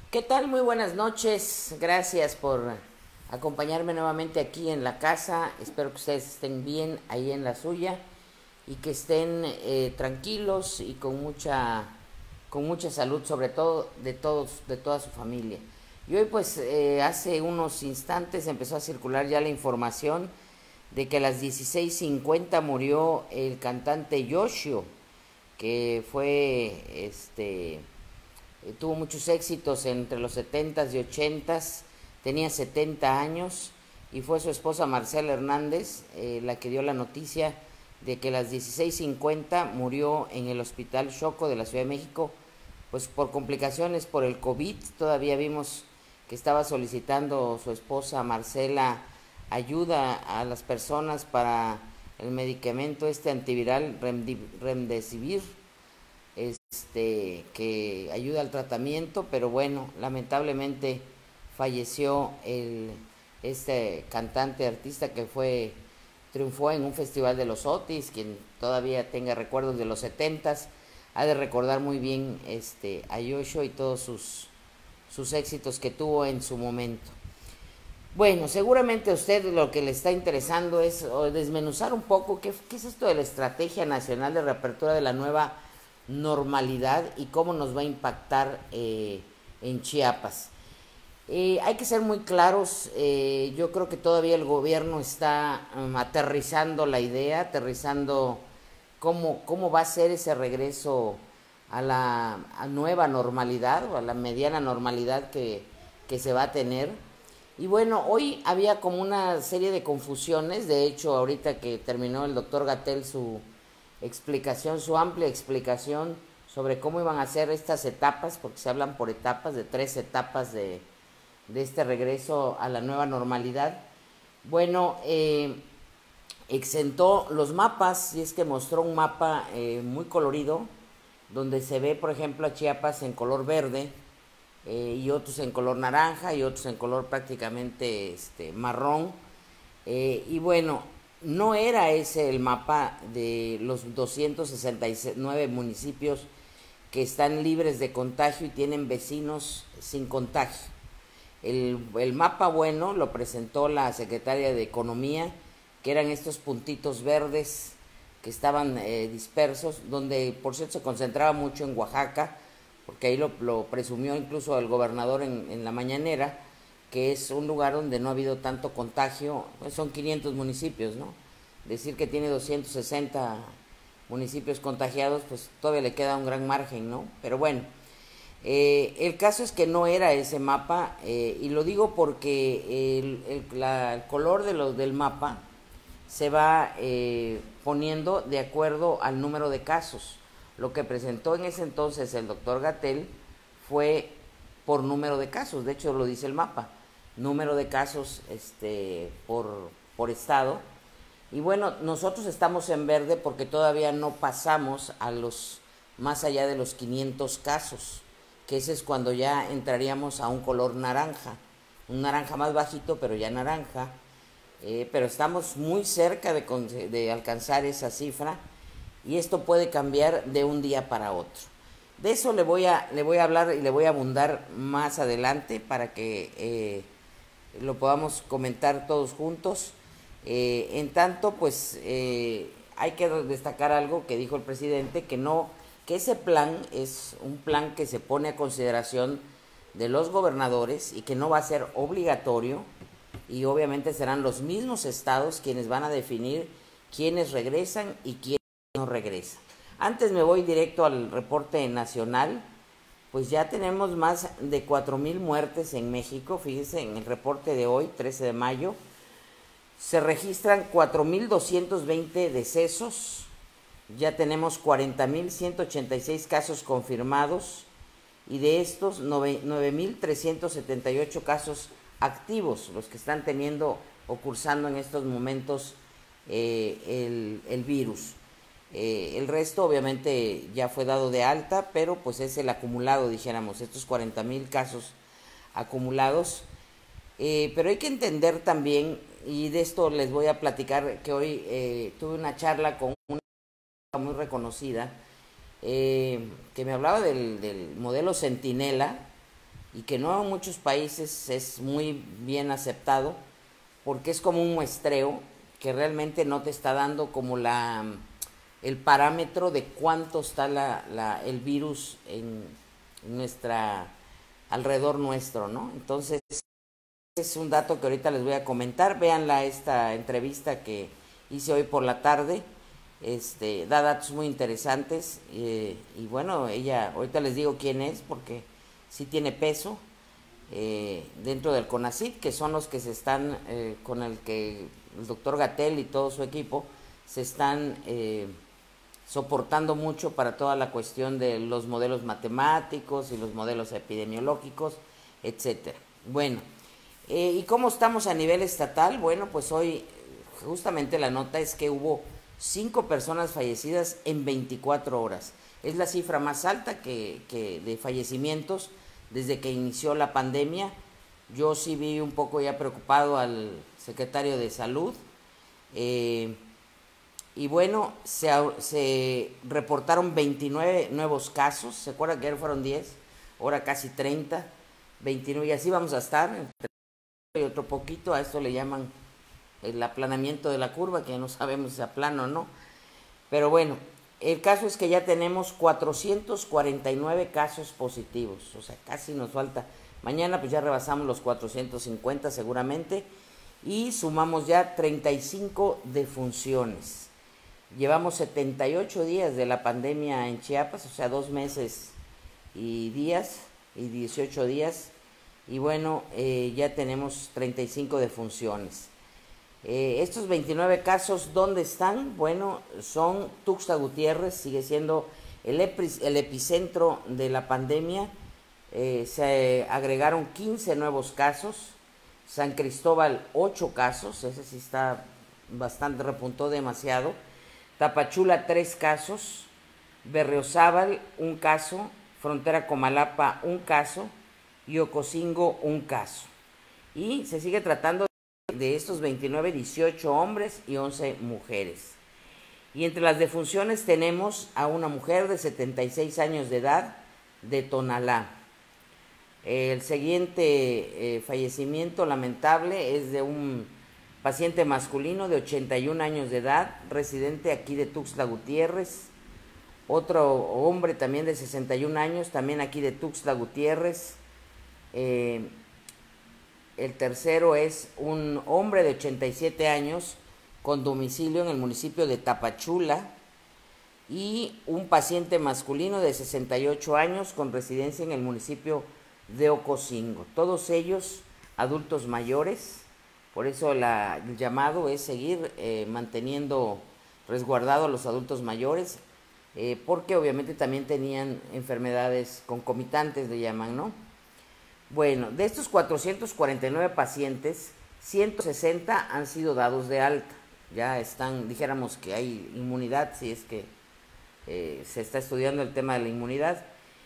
¿Qué tal? Muy buenas noches. Gracias por acompañarme nuevamente aquí en la casa. Espero que ustedes estén bien ahí en la suya y que estén tranquilos y con mucha salud, sobre todo de toda su familia. Y hoy pues hace unos instantes empezó a circular ya la información de que a las 16:50 murió el cantante Yoshio, que fue tuvo muchos éxitos entre los 70s y 80s, tenía 70 años y fue su esposa Marcela Hernández la que dio la noticia de que a las 16:50 murió en el Hospital Choco de la Ciudad de México, pues por complicaciones por el COVID. Todavía vimos que estaba solicitando su esposa Marcela ayuda a las personas para el medicamento antiviral Remdesivir, que ayuda al tratamiento, pero bueno, lamentablemente falleció este cantante artista que triunfó en un festival de los Otis. Quien todavía tenga recuerdos de los 70s ha de recordar muy bien a Yoshio y todos sus éxitos que tuvo en su momento. Bueno, seguramente a usted lo que le está interesando es desmenuzar un poco qué es esto de la Estrategia Nacional de Reapertura de la Nueva Normalidad y cómo nos va a impactar en Chiapas. Hay que ser muy claros. Yo creo que todavía el gobierno está aterrizando la idea, aterrizando cómo va a ser ese regreso a la nueva normalidad o a la mediana normalidad que se va a tener. Y bueno, hoy había como una serie de confusiones. De hecho, ahorita que terminó el doctor Gatell su amplia explicación sobre cómo iban a ser estas etapas, porque se hablan por etapas, de 3 etapas de este regreso a la nueva normalidad. Bueno, exentó los mapas, y es que mostró un mapa muy colorido, donde se ve, por ejemplo, a Chiapas en color verde, y otros en color naranja, y otros en color prácticamente marrón. Y bueno, no era ese el mapa de los 269 municipios que están libres de contagio y tienen vecinos sin contagio. El mapa bueno lo presentó la secretaria de Economía, que eran estos puntitos verdes que estaban dispersos, donde por cierto se concentraba mucho en Oaxaca, porque ahí lo presumió incluso el gobernador en la mañanera, que es un lugar donde no ha habido tanto contagio. Pues son 500 municipios, ¿no? Decir que tiene 260 municipios contagiados, pues todavía le queda un gran margen, ¿no? Pero bueno, el caso es que no era ese mapa, y lo digo porque el color del mapa se va poniendo de acuerdo al número de casos. Lo que presentó en ese entonces el doctor Gatell fue por número de casos. De hecho lo dice el mapa, número de casos por estado. Y bueno, nosotros estamos en verde porque todavía no pasamos más allá de los 500 casos, que ese es cuando ya entraríamos a un color naranja, un naranja más bajito, pero ya naranja. Pero estamos muy cerca de alcanzar esa cifra, y esto puede cambiar de un día para otro. De eso le voy a hablar y le voy a abundar más adelante para que lo podamos comentar todos juntos. En tanto, pues hay que destacar algo que dijo el presidente, que ese plan es un plan que se pone a consideración de los gobernadores y que no va a ser obligatorio, y obviamente serán los mismos estados quienes van a definir quiénes regresan y quiénes no regresan. Antes me voy directo al reporte nacional. Pues ya tenemos más de 4,000 muertes en México. Fíjense, en el reporte de hoy, 13 de mayo, se registran 4,220 decesos. Ya tenemos 40,186 casos confirmados, y de estos 9,378 casos activos, los que están teniendo o cursando en estos momentos el virus. El resto obviamente ya fue dado de alta, pero pues es el acumulado, dijéramos, estos 40,000 casos acumulados. Pero hay que entender también, y de esto les voy a platicar, que hoy tuve una charla con una muy reconocida, que me hablaba del modelo Centinela, y que no en muchos países es muy bien aceptado, porque es como un muestreo que realmente no te está dando como el parámetro de cuánto está el virus en nuestra alrededor nuestro, ¿no? Entonces es un dato que ahorita les voy a comentar. Véanla, esta entrevista que hice hoy por la tarde, da datos muy interesantes, y bueno, ella, ahorita les digo quién es porque sí tiene peso dentro del CONACYT, que son los que se están, con el que el doctor Gatell y todo su equipo se están soportando mucho para toda la cuestión de los modelos matemáticos y los modelos epidemiológicos, etcétera. Bueno, ¿y cómo estamos a nivel estatal? Bueno, pues hoy justamente la nota es que hubo 5 personas fallecidas en 24 horas. Es la cifra más alta que de fallecimientos desde que inició la pandemia. Yo sí vi un poco ya preocupado al secretario de Salud. Y bueno, se reportaron 29 nuevos casos. ¿Se acuerdan que ayer fueron 10? Ahora casi 30, 29, y así vamos a estar, entre y otro poquito. A esto le llaman el aplanamiento de la curva, que no sabemos si es plano o no. Pero bueno, el caso es que ya tenemos 449 casos positivos, o sea, casi nos falta. Mañana pues ya rebasamos los 450 seguramente, y sumamos ya 35 defunciones. Llevamos 78 días de la pandemia en Chiapas, o sea, 2 meses y días, y 18 días, y bueno, ya tenemos 35 defunciones. Estos 29 casos, ¿dónde están? Bueno, son Tuxtla Gutiérrez, sigue siendo el epicentro de la pandemia. Se agregaron 15 nuevos casos. San Cristóbal, 8 casos, ese sí está bastante, repuntó demasiado. Tapachula, 3 casos. Berriozábal, 1 caso. Frontera Comalapa, 1 caso. Y Ocosingo, 1 caso. Y se sigue tratando de estos 29, 18 hombres y 11 mujeres. Y entre las defunciones tenemos a una mujer de 76 años de edad de Tonalá. El siguiente fallecimiento lamentable es de un paciente masculino de 81 años de edad, residente aquí de Tuxtla Gutiérrez. Otro hombre también de 61 años, también aquí de Tuxtla Gutiérrez. El tercero es un hombre de 87 años con domicilio en el municipio de Tapachula, y un paciente masculino de 68 años con residencia en el municipio de Ocosingo. Todos ellos adultos mayores, por eso el llamado es seguir manteniendo resguardados a los adultos mayores, porque obviamente también tenían enfermedades concomitantes, le llaman, ¿no? Bueno, de estos 449 pacientes, 160 han sido dados de alta. Ya están, dijéramos que hay inmunidad, si es que se está estudiando el tema de la inmunidad.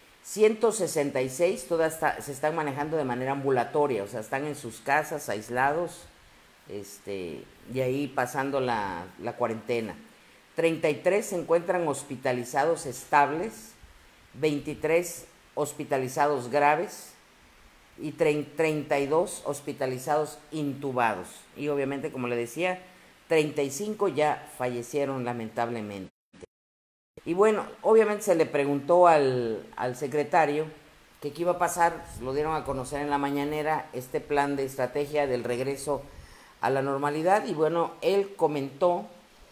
166 se están manejando de manera ambulatoria, o sea, están en sus casas aislados, y ahí pasando la cuarentena. 33 se encuentran hospitalizados estables, 23 hospitalizados graves, y 32 hospitalizados intubados. Y obviamente, como le decía, 35 ya fallecieron lamentablemente. Y bueno, obviamente se le preguntó al secretario que qué iba a pasar, lo dieron a conocer en la mañanera, este plan de estrategia del regreso a la normalidad, y bueno, él comentó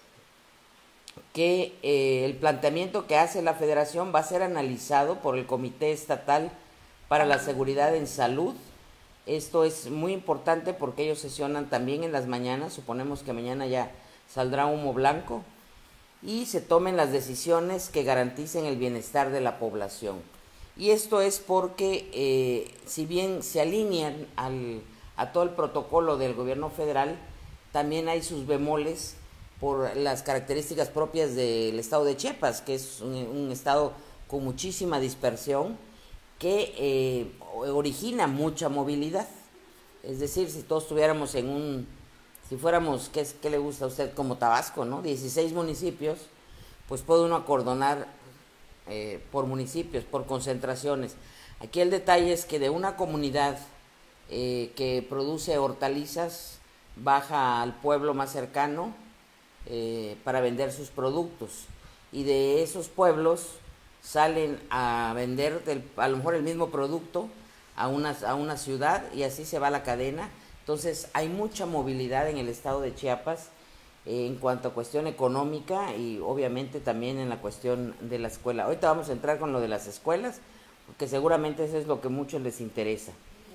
que el planteamiento que hace la federación va a ser analizado por el Comité Estatal para la Seguridad en Salud. Esto es muy importante porque ellos sesionan también en las mañanas, suponemos que mañana ya saldrá humo blanco, y se tomen las decisiones que garanticen el bienestar de la población. Y esto es porque si bien se alinean a todo el protocolo del gobierno federal, también hay sus bemoles por las características propias del estado de Chiapas, que es un estado con muchísima dispersión, que origina mucha movilidad. Es decir, si todos estuviéramos si fuéramos, ¿qué le gusta a usted? Como Tabasco, ¿no? 16 municipios, pues puede uno acordonar por municipios, por concentraciones. Aquí el detalle es que de una comunidad que produce hortalizas baja al pueblo más cercano para vender sus productos, y de esos pueblos salen a vender a lo mejor el mismo producto a una ciudad, y así se va la cadena. Entonces hay mucha movilidad en el estado de Chiapas en cuanto a cuestión económica, y obviamente también en la cuestión de la escuela. Ahorita vamos a entrar con lo de las escuelas, porque seguramente eso es lo que a muchos les interesa.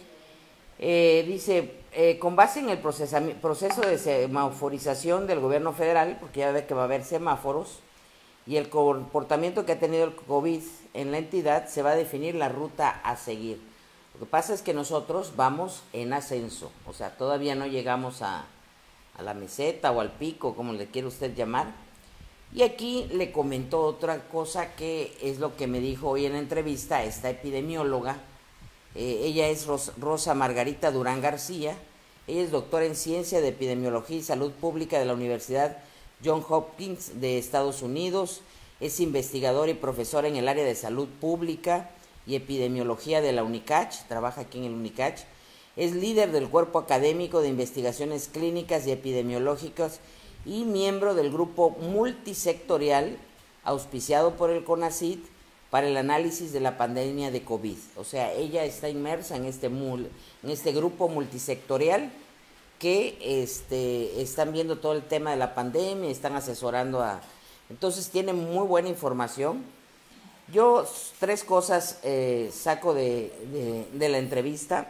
Dice, con base en el proceso de semaforización del gobierno federal, porque ya ve que va a haber semáforos, y el comportamiento que ha tenido el COVID en la entidad, se va a definir la ruta a seguir. Lo que pasa es que nosotros vamos en ascenso, o sea, todavía no llegamos a la meseta o al pico, como le quiere usted llamar. Y aquí le comentó otra cosa, que es lo que me dijo hoy en la entrevista esta epidemióloga. Ella es Rosa Margarita Durán García. Ella es doctora en Ciencia de Epidemiología y Salud Pública de la Universidad Johns Hopkins de Estados Unidos. Es investigadora y profesora en el área de Salud Pública y Epidemiología de la UNICACH. Trabaja aquí en el UNICACH. Es líder del Cuerpo Académico de Investigaciones Clínicas y Epidemiológicas y miembro del grupo multisectorial auspiciado por el CONACYT para el análisis de la pandemia de COVID. O sea, ella está inmersa en este grupo multisectorial que están viendo todo el tema de la pandemia, están asesorando entonces tiene muy buena información. Yo 3 cosas saco de la entrevista.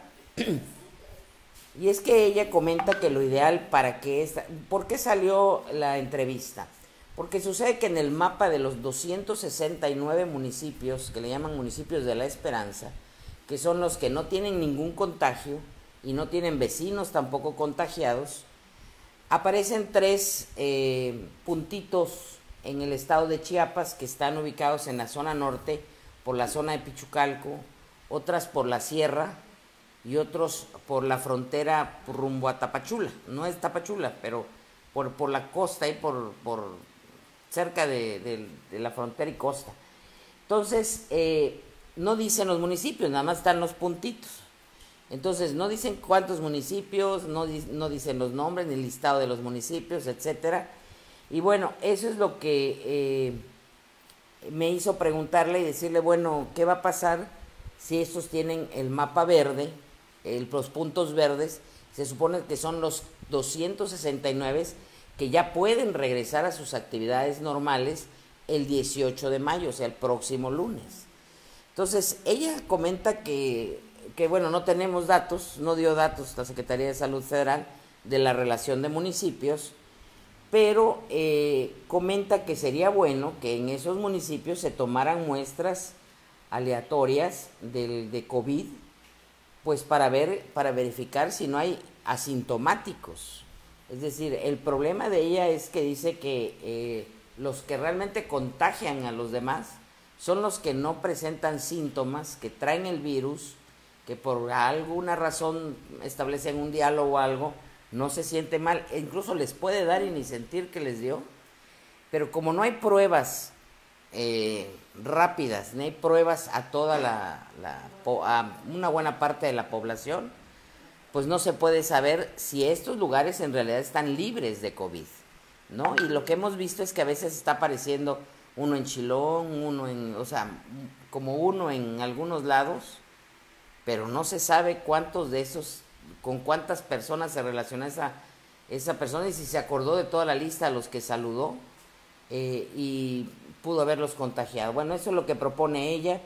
Y es que ella comenta que lo ideal ¿por qué salió la entrevista? Porque sucede que en el mapa de los 269 municipios, que le llaman municipios de la esperanza, que son los que no tienen ningún contagio y no tienen vecinos tampoco contagiados, aparecen 3 puntitos en el estado de Chiapas que están ubicados en la zona norte, por la zona de Pichucalco, otras por la sierra y otros por la frontera rumbo a Tapachula. No es Tapachula, pero por la costa, y por cerca de la frontera y costa. Entonces, no dicen los municipios, nada más están los puntitos. Entonces, no dicen cuántos municipios, no dicen los nombres, ni el listado de los municipios, etcétera. Y bueno, eso es lo que me hizo preguntarle y decirle, bueno, ¿qué va a pasar si estos tienen el mapa verde, los puntos verdes? Se supone que son los 269 que ya pueden regresar a sus actividades normales el 18 de mayo, o sea, el próximo lunes. Entonces, ella comenta que bueno, no tenemos datos, no dio datos la Secretaría de Salud Federal de la relación de municipios, pero comenta que sería bueno que en esos municipios se tomaran muestras aleatorias de COVID, pues para verificar si no hay asintomáticos. Es decir, el problema de ella es que dice que los que realmente contagian a los demás son los que no presentan síntomas, que traen el virus, que por alguna razón establecen un diálogo o algo, no se siente mal, e incluso les puede dar y ni sentir que les dio, pero como no hay pruebas rápidas, ni hay pruebas a toda a una buena parte de la población, pues no se puede saber si estos lugares en realidad están libres de COVID, ¿no? Y lo que hemos visto es que a veces está apareciendo uno en Chilón, como uno en algunos lados, pero no se sabe cuántos de esos, con cuántas personas se relaciona esa persona, y si se acordó de toda la lista a los que saludó y pudo haberlos contagiado. Bueno, eso es lo que propone ella.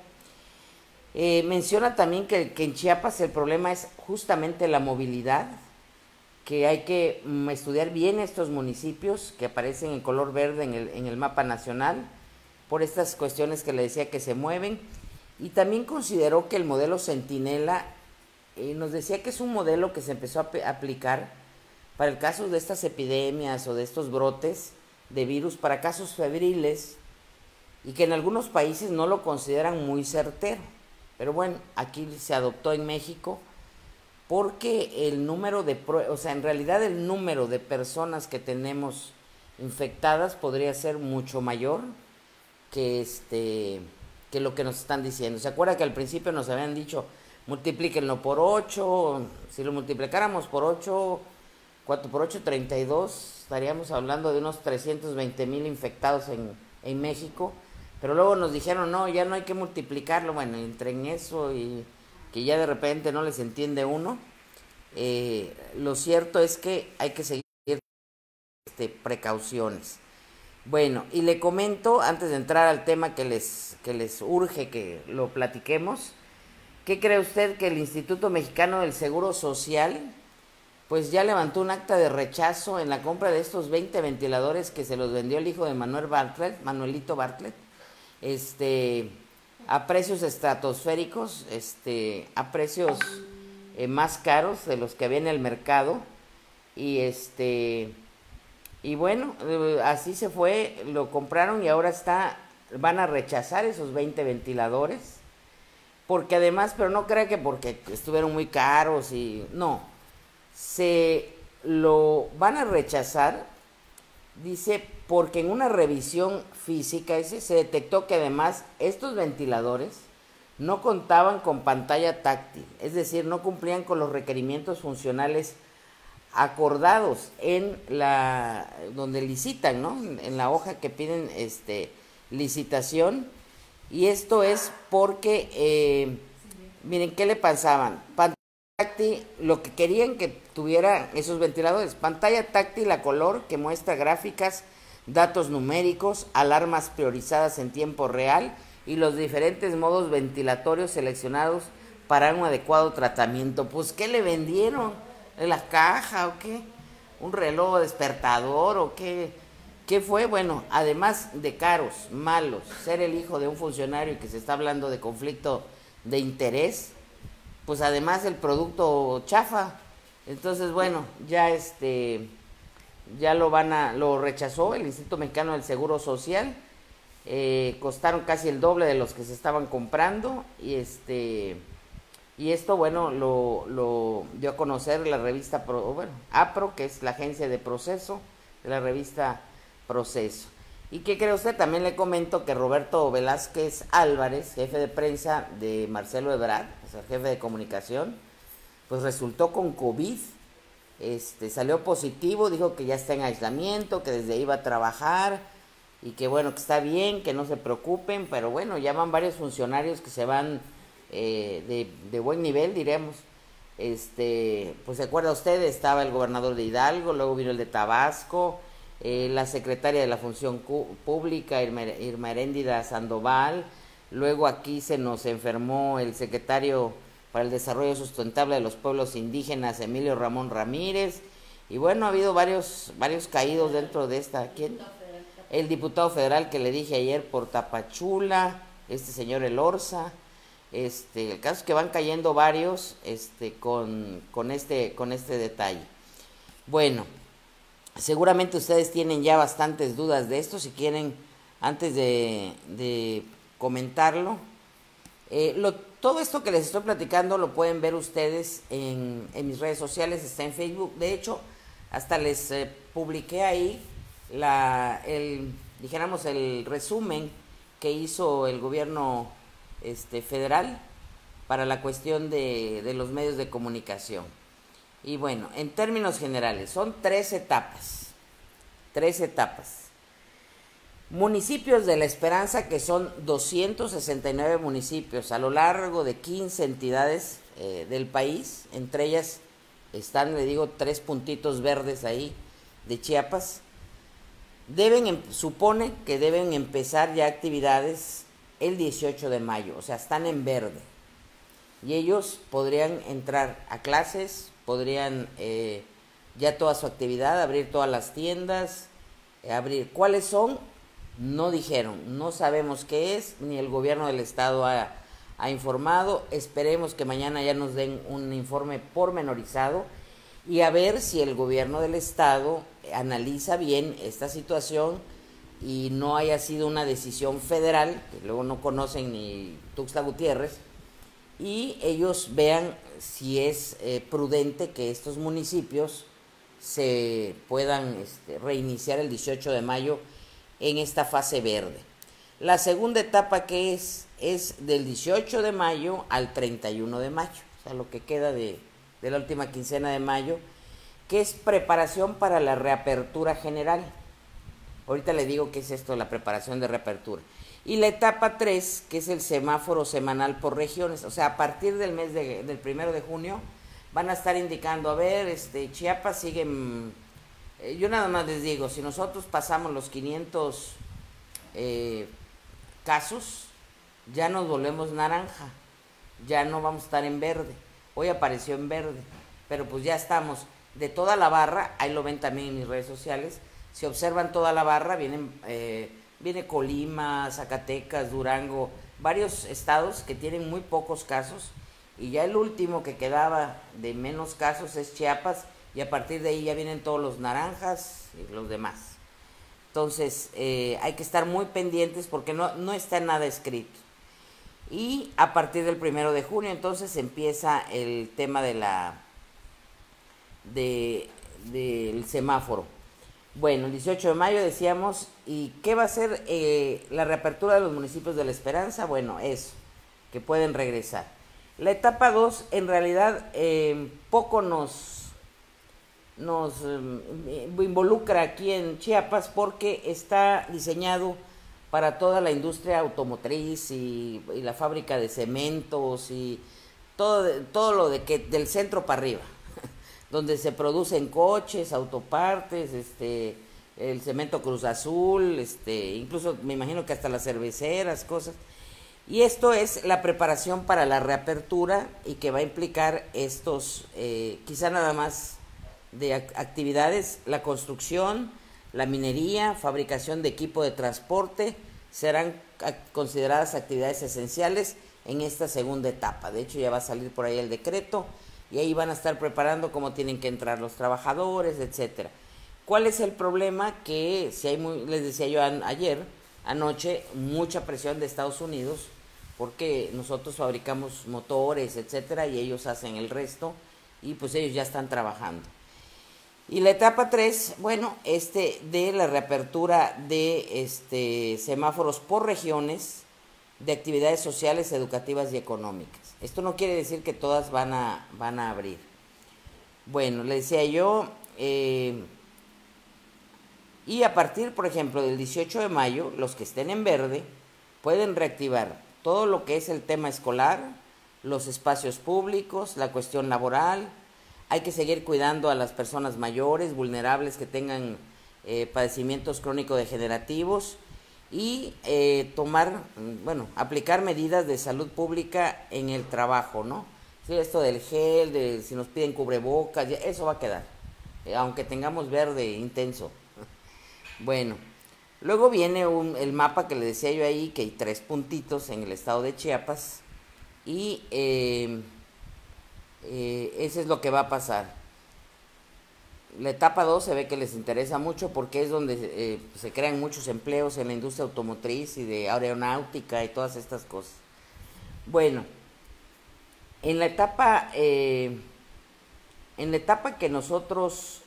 Menciona también que en Chiapas el problema es justamente la movilidad, que hay que estudiar bien estos municipios que aparecen en color verde en el mapa nacional, por estas cuestiones que le decía que se mueven. Y también consideró que el modelo Centinela, nos decía que es un modelo que se empezó a aplicar para el caso de estas epidemias o de estos brotes de virus, para casos febriles, y que en algunos países no lo consideran muy certero. Pero bueno, aquí se adoptó en México porque el número en realidad el número de personas que tenemos infectadas podría ser mucho mayor que que lo que nos están diciendo. ¿Se acuerda que al principio nos habían dicho, multiplíquenlo por 8, si lo multiplicáramos por 8, 4 por 8, 32, estaríamos hablando de unos 320,000 infectados en México, pero luego nos dijeron, no, ya no hay que multiplicarlo, bueno, entre en eso y que ya de repente no les entiende uno, lo cierto es que hay que seguir precauciones. Bueno, y le comento, antes de entrar al tema que les urge que lo platiquemos, ¿qué cree usted? Que el Instituto Mexicano del Seguro Social pues ya levantó un acta de rechazo en la compra de estos 20 ventiladores que se los vendió el hijo de Manuelito Bartlett, a precios estratosféricos, a precios más caros de los que había en el mercado, y bueno, así se fue, lo compraron y ahora van a rechazar esos 20 ventiladores, porque además, pero no crea que porque estuvieron muy caros y no, se lo van a rechazar, dice, porque en una revisión física se detectó que además estos ventiladores no contaban con pantalla táctil, es decir, no cumplían con los requerimientos funcionales acordados donde licitan, ¿no? En la hoja que piden licitación, y esto es porque miren qué le pensaban, pantalla táctil, lo que querían que tuviera esos ventiladores, pantalla táctil a color que muestra gráficas, datos numéricos, alarmas priorizadas en tiempo real y los diferentes modos ventilatorios seleccionados para un adecuado tratamiento. Pues ¿qué le vendieron? ¿La caja o qué? ¿Un reloj despertador o qué? ¿Qué fue? Bueno, además de caros, malos, ser el hijo de un funcionario y que se está hablando de conflicto de interés, pues además el producto chafa. Entonces, bueno, ya lo rechazó el Instituto Mexicano del Seguro Social. Costaron casi el doble de los que se estaban comprando y esto, bueno, lo dio a conocer la revista APRO, que es la agencia de Proceso, de la revista Proceso. ¿Y qué cree usted? También le comento que Roberto Velázquez Álvarez, jefe de prensa de Marcelo Ebrard, o sea, jefe de comunicación, pues resultó con COVID, salió positivo, dijo que ya está en aislamiento, que desde ahí va a trabajar y que bueno, que está bien, que no se preocupen, pero bueno, ya van varios funcionarios que se van de buen nivel, diremos. Pues se acuerda usted, estaba el gobernador de Hidalgo, luego vino el de Tabasco, la secretaria de la Función Pública, Irma Heréndida Sandoval, luego aquí se nos enfermó el secretario para el Desarrollo Sustentable de los Pueblos Indígenas, Emilio Ramón Ramírez, y bueno, ha habido varios caídos dentro de esta. ¿Quién? El diputado federal que le dije ayer por Tapachula, señor Elorza. El caso es que van cayendo varios con este detalle. Bueno, seguramente ustedes tienen ya bastantes dudas de esto. Si quieren, antes de comentarlo, todo esto que les estoy platicando lo pueden ver ustedes en mis redes sociales, está en Facebook. De hecho, hasta les publiqué ahí dijéramos el resumen que hizo el gobierno federal para la cuestión de los medios de comunicación. Y bueno, en términos generales, son 3 etapas. Municipios de la Esperanza, que son 269 municipios a lo largo de 15 entidades del país, entre ellas están, le digo, 3 puntitos verdes ahí de Chiapas. Supone que deben empezar ya actividades el 18 de mayo, o sea, están en verde. Y ellos podrían entrar a clases, podrían ya toda su actividad, abrir todas las tiendas, abrir. ¿Cuáles son? No dijeron, no sabemos qué es, ni el gobierno del estado ha informado. Esperemos que mañana ya nos den un informe pormenorizado y a ver si el gobierno del estado analiza bien esta situación y no haya sido una decisión federal, que luego no conocen ni Tuxtla Gutiérrez, y ellos vean si es prudente que estos municipios se puedan reiniciar el 18 de mayo en esta fase verde. La segunda etapa que es del 18 de mayo al 31 de mayo, o sea, lo que queda de la última quincena de mayo, que es preparación para la reapertura general. Ahorita le digo qué es esto, la preparación de reapertura. Y la etapa 3, que es el semáforo semanal por regiones, o sea, a partir del mes del 1 de junio, van a estar indicando, a ver, Chiapas sigue, yo nada más les digo, si nosotros pasamos los 500 casos, ya nos volvemos naranja, ya no vamos a estar en verde. Hoy apareció en verde, pero pues ya estamos de toda la barra, ahí lo ven también en mis redes sociales, si observan toda la barra, viene Colima, Zacatecas, Durango, varios estados que tienen muy pocos casos, y ya el último que quedaba de menos casos es Chiapas, y a partir de ahí ya vienen todos los naranjas y los demás. Entonces hay que estar muy pendientes porque no está nada escrito. Y a partir del 1 de junio entonces empieza el tema del semáforo. Bueno, el 18 de mayo decíamos, ¿y qué va a ser la reapertura de los municipios de La Esperanza? Bueno, eso, que pueden regresar. La etapa 2 en realidad poco nos involucra aquí en Chiapas porque está diseñado para toda la industria automotriz y la fábrica de cementos y todo lo del centro para arriba, donde se producen coches, autopartes, el cemento Cruz Azul, incluso me imagino que hasta las cerveceras, cosas. Y esto es la preparación para la reapertura y que va a implicar estos, quizá nada más de actividades, la construcción, la minería, fabricación de equipo de transporte, serán consideradas actividades esenciales en esta segunda etapa. De hecho, ya va a salir por ahí el decreto y ahí van a estar preparando cómo tienen que entrar los trabajadores, etcétera. ¿Cuál es el problema? Que si hay les decía yo anoche, mucha presión de Estados Unidos, porque nosotros fabricamos motores, etcétera, y ellos hacen el resto, y pues ellos ya están trabajando. Y la etapa 3, bueno, de la reapertura de semáforos por regiones de actividades sociales, educativas y económicas. Esto no quiere decir que todas van a abrir. Bueno, le decía yo, y a partir, por ejemplo, del 18 de mayo, los que estén en verde pueden reactivar todo lo que es el tema escolar, los espacios públicos, la cuestión laboral. Hay que seguir cuidando a las personas mayores, vulnerables, que tengan padecimientos crónico-degenerativos y aplicar medidas de salud pública en el trabajo, ¿no? Sí, esto del gel, si nos piden cubrebocas, eso va a quedar, aunque tengamos verde intenso. Bueno, luego viene el mapa que le decía yo ahí, que hay 3 puntitos en el estado de Chiapas, y eso es lo que va a pasar. La etapa 2 se ve que les interesa mucho porque es donde se crean muchos empleos en la industria automotriz y de aeronáutica y todas estas cosas. Bueno, en la etapa que nosotros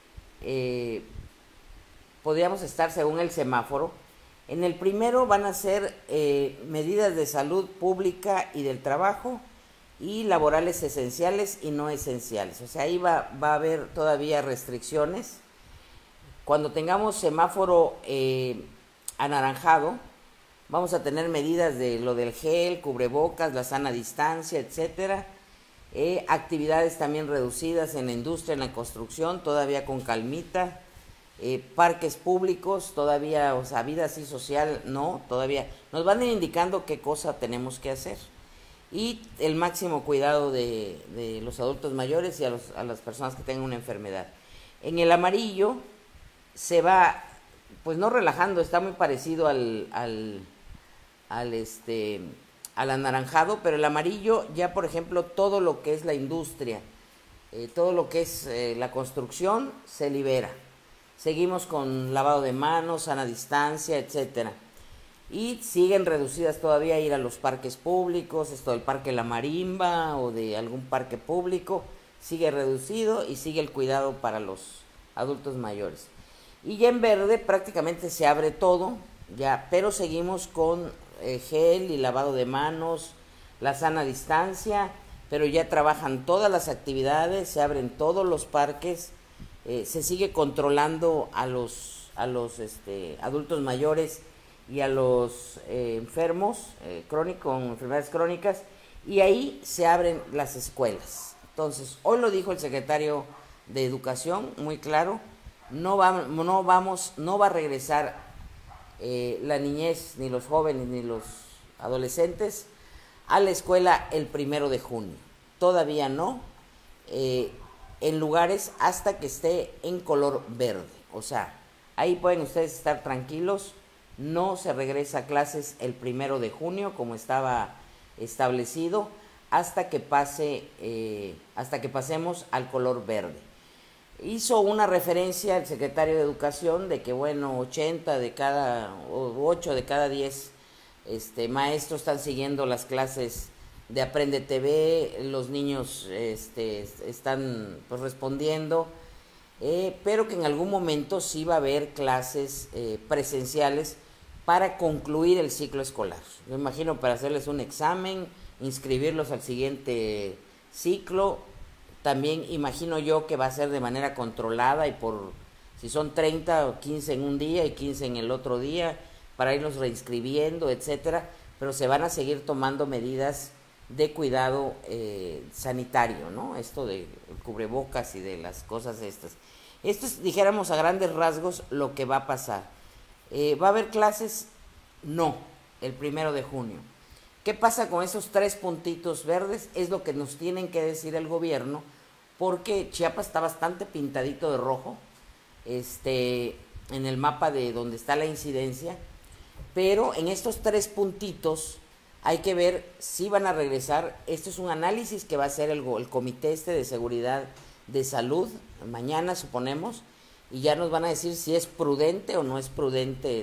podríamos estar según el semáforo, en el primero van a ser medidas de salud pública y del trabajo, y laborales esenciales y no esenciales. O sea, ahí va a haber todavía restricciones. Cuando tengamos semáforo anaranjado, vamos a tener medidas de lo del gel, cubrebocas, la sana distancia, etcétera. Actividades también reducidas en la industria, en la construcción, todavía con calmita. Parques públicos, todavía, o sea, vida así social, no, todavía. Nos van a ir indicando qué cosa tenemos que hacer. Y el máximo cuidado de los adultos mayores y a las personas que tengan una enfermedad. En el amarillo se va, pues no relajando, está muy parecido al anaranjado, pero el amarillo ya, por ejemplo, todo lo que es la industria, todo lo que es la construcción se libera. Seguimos con lavado de manos, sana distancia, etcétera. Y siguen reducidas todavía ir a los parques públicos, esto del Parque La Marimba o de algún parque público, sigue reducido y sigue el cuidado para los adultos mayores. Y ya en verde prácticamente se abre todo, ya, pero seguimos con gel y lavado de manos, la sana distancia, pero ya trabajan todas las actividades, se abren todos los parques, se sigue controlando a los adultos mayores y a los enfermos crónicos, con enfermedades crónicas, y ahí se abren las escuelas. Entonces, hoy lo dijo el secretario de Educación, muy claro, no va a regresar la niñez, ni los jóvenes, ni los adolescentes a la escuela el 1 de junio. Todavía no, en lugares hasta que esté en color verde. O sea, ahí pueden ustedes estar tranquilos, no se regresa a clases el 1 de junio como estaba establecido, hasta que pasemos al color verde. Hizo una referencia el secretario de Educación de que, bueno, 8 de cada 10 maestros están siguiendo las clases de Aprende TV, los niños están pues respondiendo, pero que en algún momento sí va a haber clases presenciales para concluir el ciclo escolar. Me imagino para hacerles un examen, inscribirlos al siguiente ciclo. También imagino yo que va a ser de manera controlada y si son 30 o 15 en un día y 15 en el otro día, para irlos reinscribiendo, etcétera, pero se van a seguir tomando medidas de cuidado sanitario, ¿no? Esto de cubrebocas y de las cosas estas. Esto es, dijéramos a grandes rasgos, lo que va a pasar. ¿Va a haber clases? No, el 1 de junio. ¿Qué pasa con esos 3 puntitos verdes? Es lo que nos tienen que decir el gobierno, porque Chiapas está bastante pintadito de rojo, en el mapa de donde está la incidencia, pero en estos 3 puntitos hay que ver si van a regresar. Esto es un análisis que va a hacer el Comité de Seguridad de Salud, mañana suponemos, y ya nos van a decir si es prudente o no es prudente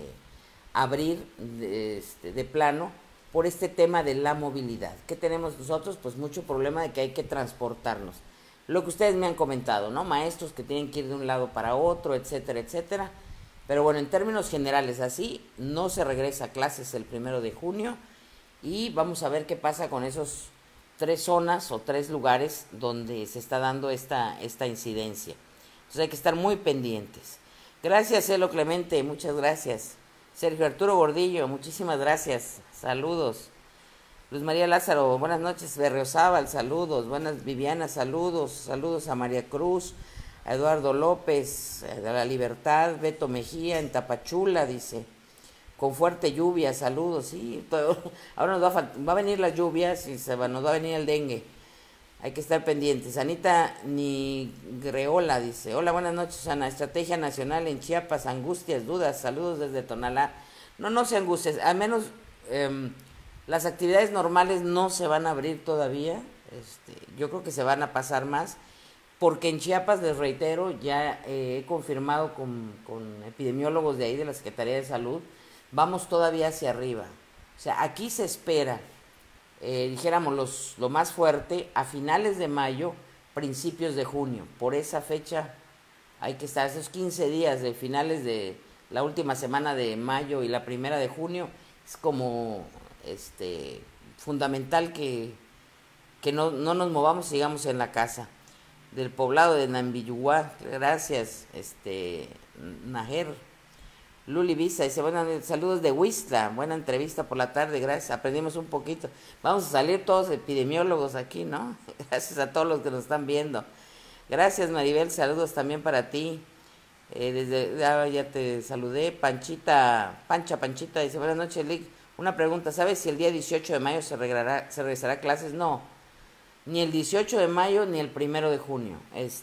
abrir de plano, por este tema de la movilidad. ¿Qué tenemos nosotros? Pues mucho problema de que hay que transportarnos. Lo que ustedes me han comentado, ¿no? Maestros que tienen que ir de un lado para otro, etcétera, etcétera. Pero bueno, en términos generales así, no se regresa a clases el 1 de junio y vamos a ver qué pasa con esos 3 zonas o 3 lugares donde se está dando esta incidencia. Entonces hay que estar muy pendientes. Gracias, Elo Clemente, muchas gracias. Sergio Arturo Gordillo, muchísimas gracias. Saludos. Luz María Lázaro, buenas noches. Berriozábal, saludos. Buenas, Viviana, saludos. Saludos a María Cruz, a Eduardo López, de La Libertad, Beto Mejía, en Tapachula, dice. Con fuerte lluvia, saludos. Sí, ahora va a venir las lluvias y nos va a venir el dengue. Hay que estar pendientes. Anita Nigreola dice, hola, buenas noches, Ana. Estrategia Nacional en Chiapas, angustias, dudas, saludos desde Tonalá. No se angustien, al menos las actividades normales no se van a abrir todavía. Yo creo que se van a pasar más, porque en Chiapas, les reitero, ya he confirmado con epidemiólogos de ahí, de la Secretaría de Salud, vamos todavía hacia arriba. O sea, aquí se espera, dijéramos, lo más fuerte a finales de mayo, principios de junio. Por esa fecha hay que estar, esos 15 días de finales de la última semana de mayo y la 1 de junio, es como fundamental que no nos movamos, sigamos en la casa. Del poblado de Nambiyuá, gracias, Najer. Luli Visa dice, saludos de Huistla, buena entrevista por la tarde, gracias, aprendimos un poquito. Vamos a salir todos epidemiólogos aquí, ¿no? Gracias a todos los que nos están viendo. Gracias, Maribel, saludos también para ti. Ya te saludé. Panchita dice, buenas noches, Lick. Una pregunta, ¿sabes si el día 18 de mayo se regresará a clases? No, ni el 18 de mayo ni el 1 de junio.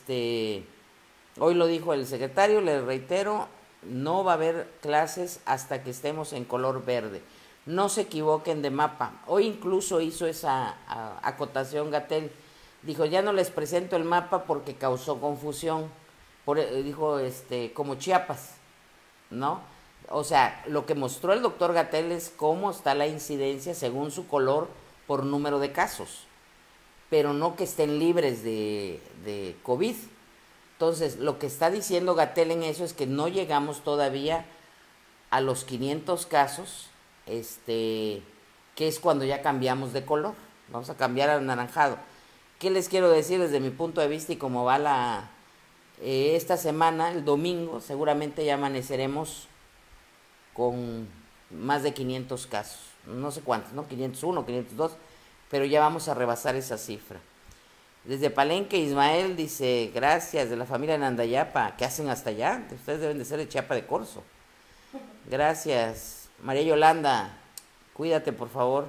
Hoy lo dijo el secretario, le reitero, no va a haber clases hasta que estemos en color verde. No se equivoquen de mapa. Hoy incluso hizo esa acotación Gatell. Dijo, ya no les presento el mapa porque causó confusión. Dijo, como Chiapas, ¿no? O sea, lo que mostró el doctor Gatell es cómo está la incidencia según su color por número de casos, pero no que estén libres de COVID. Entonces, lo que está diciendo Gatell en eso es que no llegamos todavía a los 500 casos, que es cuando ya cambiamos de color. Vamos a cambiar al anaranjado. ¿Qué les quiero decir desde mi punto de vista y cómo va esta semana, el domingo, seguramente ya amaneceremos con más de 500 casos, no sé cuántos, ¿no? 501, 502, pero ya vamos a rebasar esa cifra. Desde Palenque, Ismael dice, gracias, de la familia Nandayapa, ¿qué hacen hasta allá? Ustedes deben de ser de Chiapa de Corzo. Gracias. María Yolanda, cuídate por favor.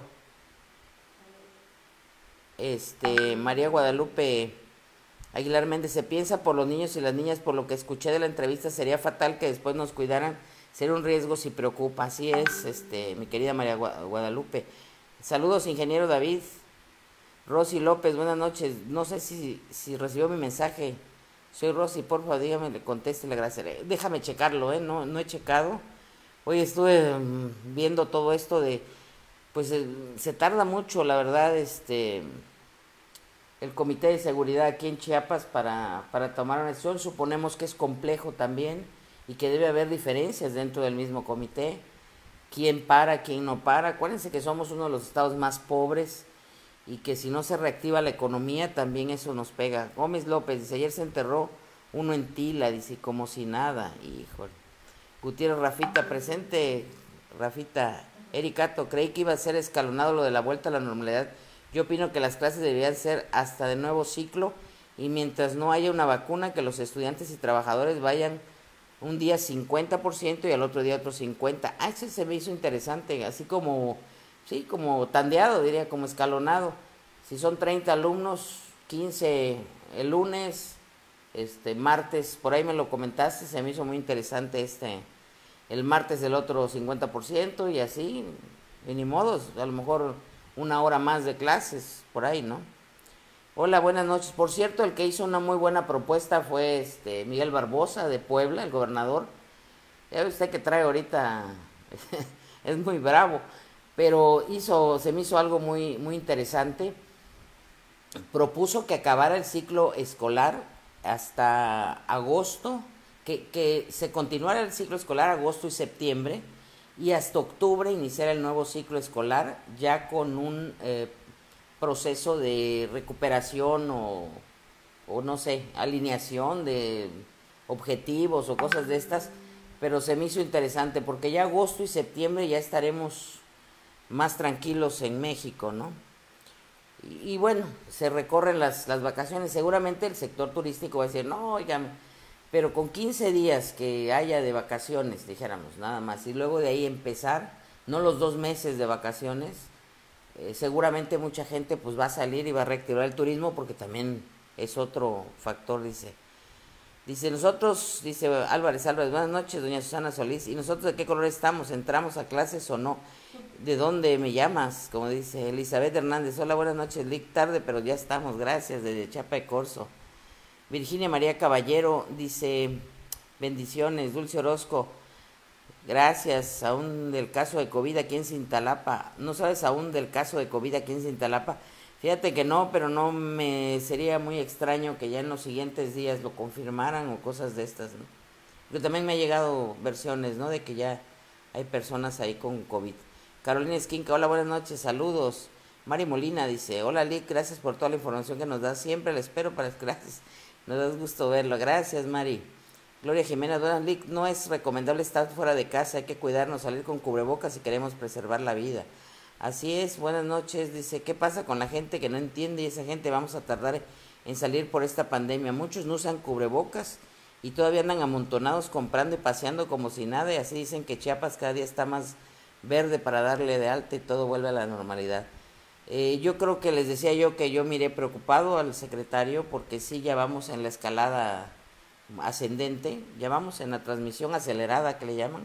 María Guadalupe Aguilar Méndez, se piensa por los niños y las niñas, por lo que escuché de la entrevista, sería fatal que después nos cuidaran, sería un riesgo si preocupa. Así es, mi querida María Guadalupe. Saludos, ingeniero David. Rosy López, buenas noches. No sé si recibió mi mensaje. Soy Rosy, por favor, dígame, le conteste, le agradeceré. Déjame checarlo, no he checado. Hoy estuve viendo todo esto pues se tarda mucho, la verdad, el Comité de Seguridad aquí en Chiapas para tomar una decisión. Suponemos que es complejo también y que debe haber diferencias dentro del mismo comité. ¿Quién para, quién no para? Acuérdense que somos uno de los estados más pobres y que si no se reactiva la economía también eso nos pega. Gómez López dice, ayer se enterró uno en Tila, dice, como si nada. Híjole. Gutiérrez Rafita, presente. Rafita. Ericato, creí que iba a ser escalonado lo de la vuelta a la normalidad. Yo opino que las clases deberían ser hasta de nuevo ciclo y mientras no haya una vacuna, que los estudiantes y trabajadores vayan un día 50% y al otro día otro 50%. Ese se me hizo interesante, así como, sí, como tandeado, diría, como escalonado. Si son 30 alumnos, 15 el lunes, martes, por ahí me lo comentaste, se me hizo muy interesante el martes del otro 50% y así, y ni modos, a lo mejor una hora más de clases, por ahí, ¿no? Hola, buenas noches. Por cierto, el que hizo una muy buena propuesta fue Miguel Barbosa de Puebla, el gobernador. Ya ve usted que trae ahorita, es muy bravo, pero se me hizo algo muy, muy interesante. Propuso que acabara el ciclo escolar hasta agosto, que se continuara el ciclo escolar agosto y septiembre, y hasta octubre iniciar el nuevo ciclo escolar ya con un proceso de recuperación o no sé, alineación de objetivos o cosas de estas, pero se me hizo interesante porque ya agosto y septiembre ya estaremos más tranquilos en México, ¿no? Y bueno, se recorren las vacaciones, seguramente el sector turístico va a decir, no, oigan, pero con 15 días que haya de vacaciones, dijéramos, nada más, y luego de ahí empezar, no los 2 meses de vacaciones, seguramente mucha gente pues va a salir y va a reactivar el turismo porque también es otro factor, dice nosotros, dice Álvarez, buenas noches, doña Susana Solís, ¿y nosotros de qué color estamos? ¿Entramos a clases o no? ¿De dónde me llamas? Como dice Elizabeth Hernández, hola, buenas noches, Lick, tarde, pero ya estamos, gracias, desde Chiapa de Corzo. Virginia María Caballero dice, bendiciones, Dulce Orozco, gracias, aún del caso de COVID aquí en Cintalapa, ¿no sabes aún del caso de COVID aquí en Cintalapa? Fíjate que no, pero no me sería muy extraño que ya en los siguientes días lo confirmaran o cosas de estas, ¿no? Pero también me ha llegado versiones, ¿no? De que ya hay personas ahí con COVID. Carolina Esquinca, hola, buenas noches, saludos. Mari Molina dice, hola Lick, gracias por toda la información que nos das, siempre la espero para las clases, nos da gusto verlo, gracias Mari. Gloria Jiménez, buenas Lick, no es recomendable estar fuera de casa, hay que cuidarnos, salir con cubrebocas si queremos preservar la vida. Así es, buenas noches, dice, ¿qué pasa con la gente que no entiende? Y esa gente vamos a tardar en salir por esta pandemia. Muchos no usan cubrebocas y todavía andan amontonados comprando y paseando como si nada, y así dicen que Chiapas cada día está más verde para darle de alta y todo vuelve a la normalidad. Yo creo que les decía yo que yo miré preocupado al secretario porque sí, ya vamos en la escalada ascendente, ya vamos en la transmisión acelerada que le llaman.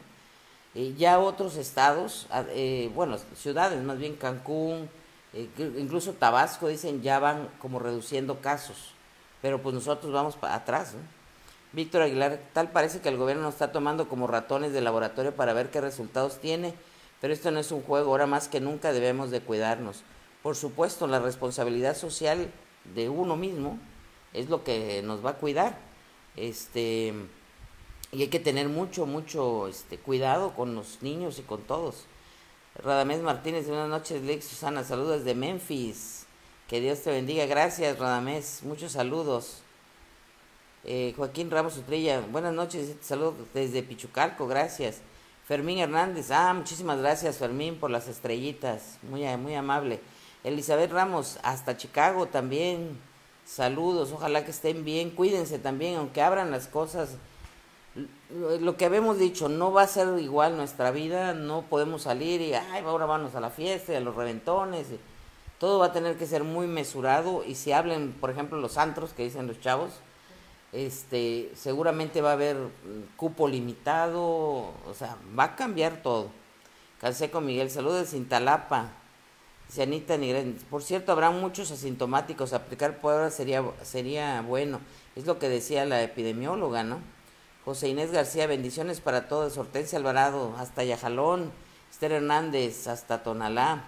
Ya otros estados, bueno, ciudades, más bien Cancún, incluso Tabasco, dicen ya van como reduciendo casos, pero pues nosotros vamos para atrás, ¿no? Víctor Aguilar, tal parece que el gobierno nos está tomando como ratones de laboratorio para ver qué resultados tiene, pero esto no es un juego, ahora más que nunca debemos de cuidarnos. Por supuesto, la responsabilidad social de uno mismo es lo que nos va a cuidar. y hay que tener mucho, mucho cuidado con los niños y con todos. Radamés Martínez, buenas noches, Lex Susana, saludos desde Memphis. Que Dios te bendiga, gracias Radamés, muchos saludos. Joaquín Ramos Utrilla, buenas noches, saludos desde Pichucalco, gracias. Fermín Hernández, muchísimas gracias Fermín por las estrellitas, muy, muy amable. Elizabeth Ramos, hasta Chicago también, saludos, ojalá que estén bien, cuídense también, aunque abran las cosas. Lo que habíamos dicho, no va a ser igual nuestra vida, no podemos salir y ahora vamos a la fiesta y a los reventones, todo va a tener que ser muy mesurado, y si hablen, por ejemplo, los antros que dicen los chavos, seguramente va a haber cupo limitado, o sea, va a cambiar todo. Canseco Miguel, saludos de Cintalapa. Dice Anita Nigren, por cierto, habrá muchos asintomáticos, aplicar pruebas sería bueno, es lo que decía la epidemióloga, ¿no? José Inés García, bendiciones para todos. Hortensia Alvarado, hasta Yajalón. Esther Hernández, hasta Tonalá.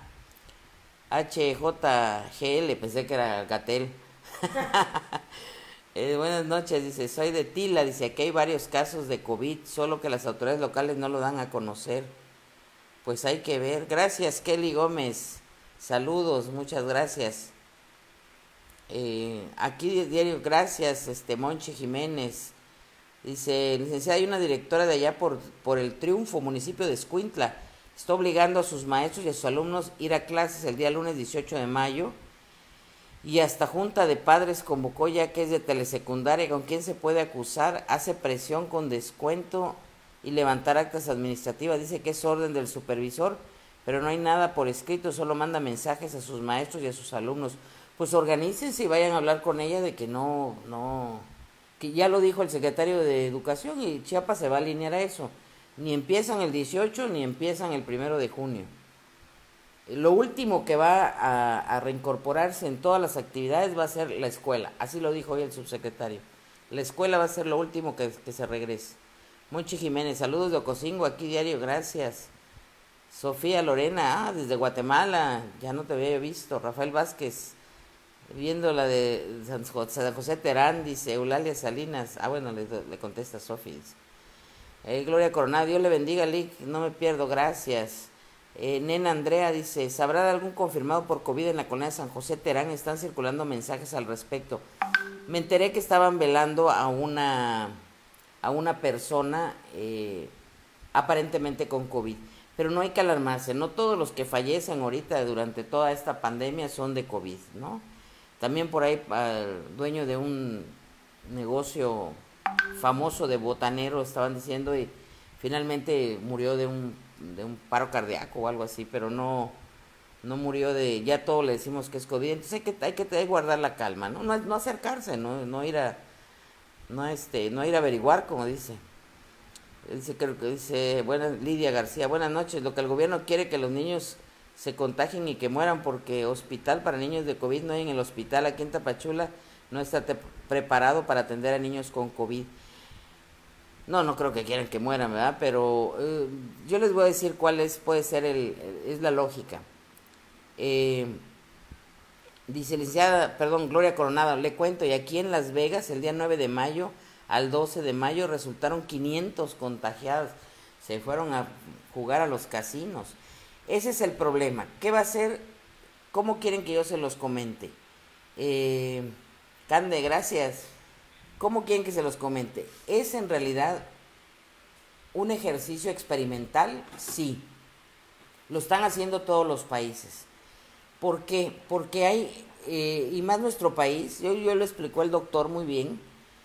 HJGL, pensé que era Gatel. Buenas noches, dice, soy de Tila, dice, aquí hay varios casos de COVID, solo que las autoridades locales no lo dan a conocer. Pues hay que ver. Gracias, Kelly Gómez. Saludos, muchas gracias. Aquí diario, gracias, Monche Jiménez. Dice, licenciada, hay una directora de allá por el Triunfo, municipio de Escuintla. Está obligando a sus maestros y a sus alumnos a ir a clases el día lunes 18 de mayo. Y hasta junta de padres convocó, ya que es de telesecundaria. ¿Con quién se puede acusar? Hace presión con descuento y levantar actas administrativas. Dice que es orden del supervisor, pero no hay nada por escrito, solo manda mensajes a sus maestros y a sus alumnos. Pues organícense y vayan a hablar con ella de que que ya lo dijo el secretario de Educación, y Chiapas se va a alinear a eso. Ni empiezan el 18 ni empiezan el 1 de junio. Lo último que va a reincorporarse en todas las actividades va a ser la escuela. Así lo dijo hoy el subsecretario. La escuela va a ser lo último que se regrese. Monchi Jiménez, saludos de Ocosingo, aquí diario, gracias. Sofía Lorena, desde Guatemala, ya no te había visto. Rafael Vázquez, viendo la de San José Terán, dice Eulalia Salinas. Bueno, le contesta Sofía. Gloria Coronado, Dios le bendiga, Lick, no me pierdo, gracias. Nena Andrea dice, ¿sabrá de algún confirmado por COVID en la colonia de San José Terán? Están circulando mensajes al respecto. Me enteré que estaban velando a una persona aparentemente con COVID. Pero no hay que alarmarse, no todos los que fallecen ahorita durante toda esta pandemia son de COVID, ¿no? También por ahí el dueño de un negocio famoso de botanero estaban diciendo, y finalmente murió de un paro cardíaco o algo así, pero no murió ya todo le decimos que es COVID. Entonces hay que guardar la calma, ¿no? No acercarse, no ir a averiguar, como dice. Dice Lidia García, buenas noches. Lo que el gobierno quiere, que los niños se contagien y que mueran, porque hospital para niños de COVID no hay en el hospital. Aquí en Tapachula no está preparado para atender a niños con COVID. No creo que quieran que mueran, ¿verdad? Pero yo les voy a decir cuál puede ser es la lógica. Dice Gloria Coronado, le cuento, y aquí en Las Vegas el día 9 de mayo al 12 de mayo resultaron 500 contagiados. Se fueron a jugar a los casinos. Ese es el problema. ¿Qué va a hacer? ¿Cómo quieren que yo se los comente? Cande, gracias. ¿Cómo quieren que se los comente? ¿Es en realidad un ejercicio experimental? Sí. Lo están haciendo todos los países. ¿Por qué? Porque hay, y más nuestro país, yo lo explicó el doctor muy bien,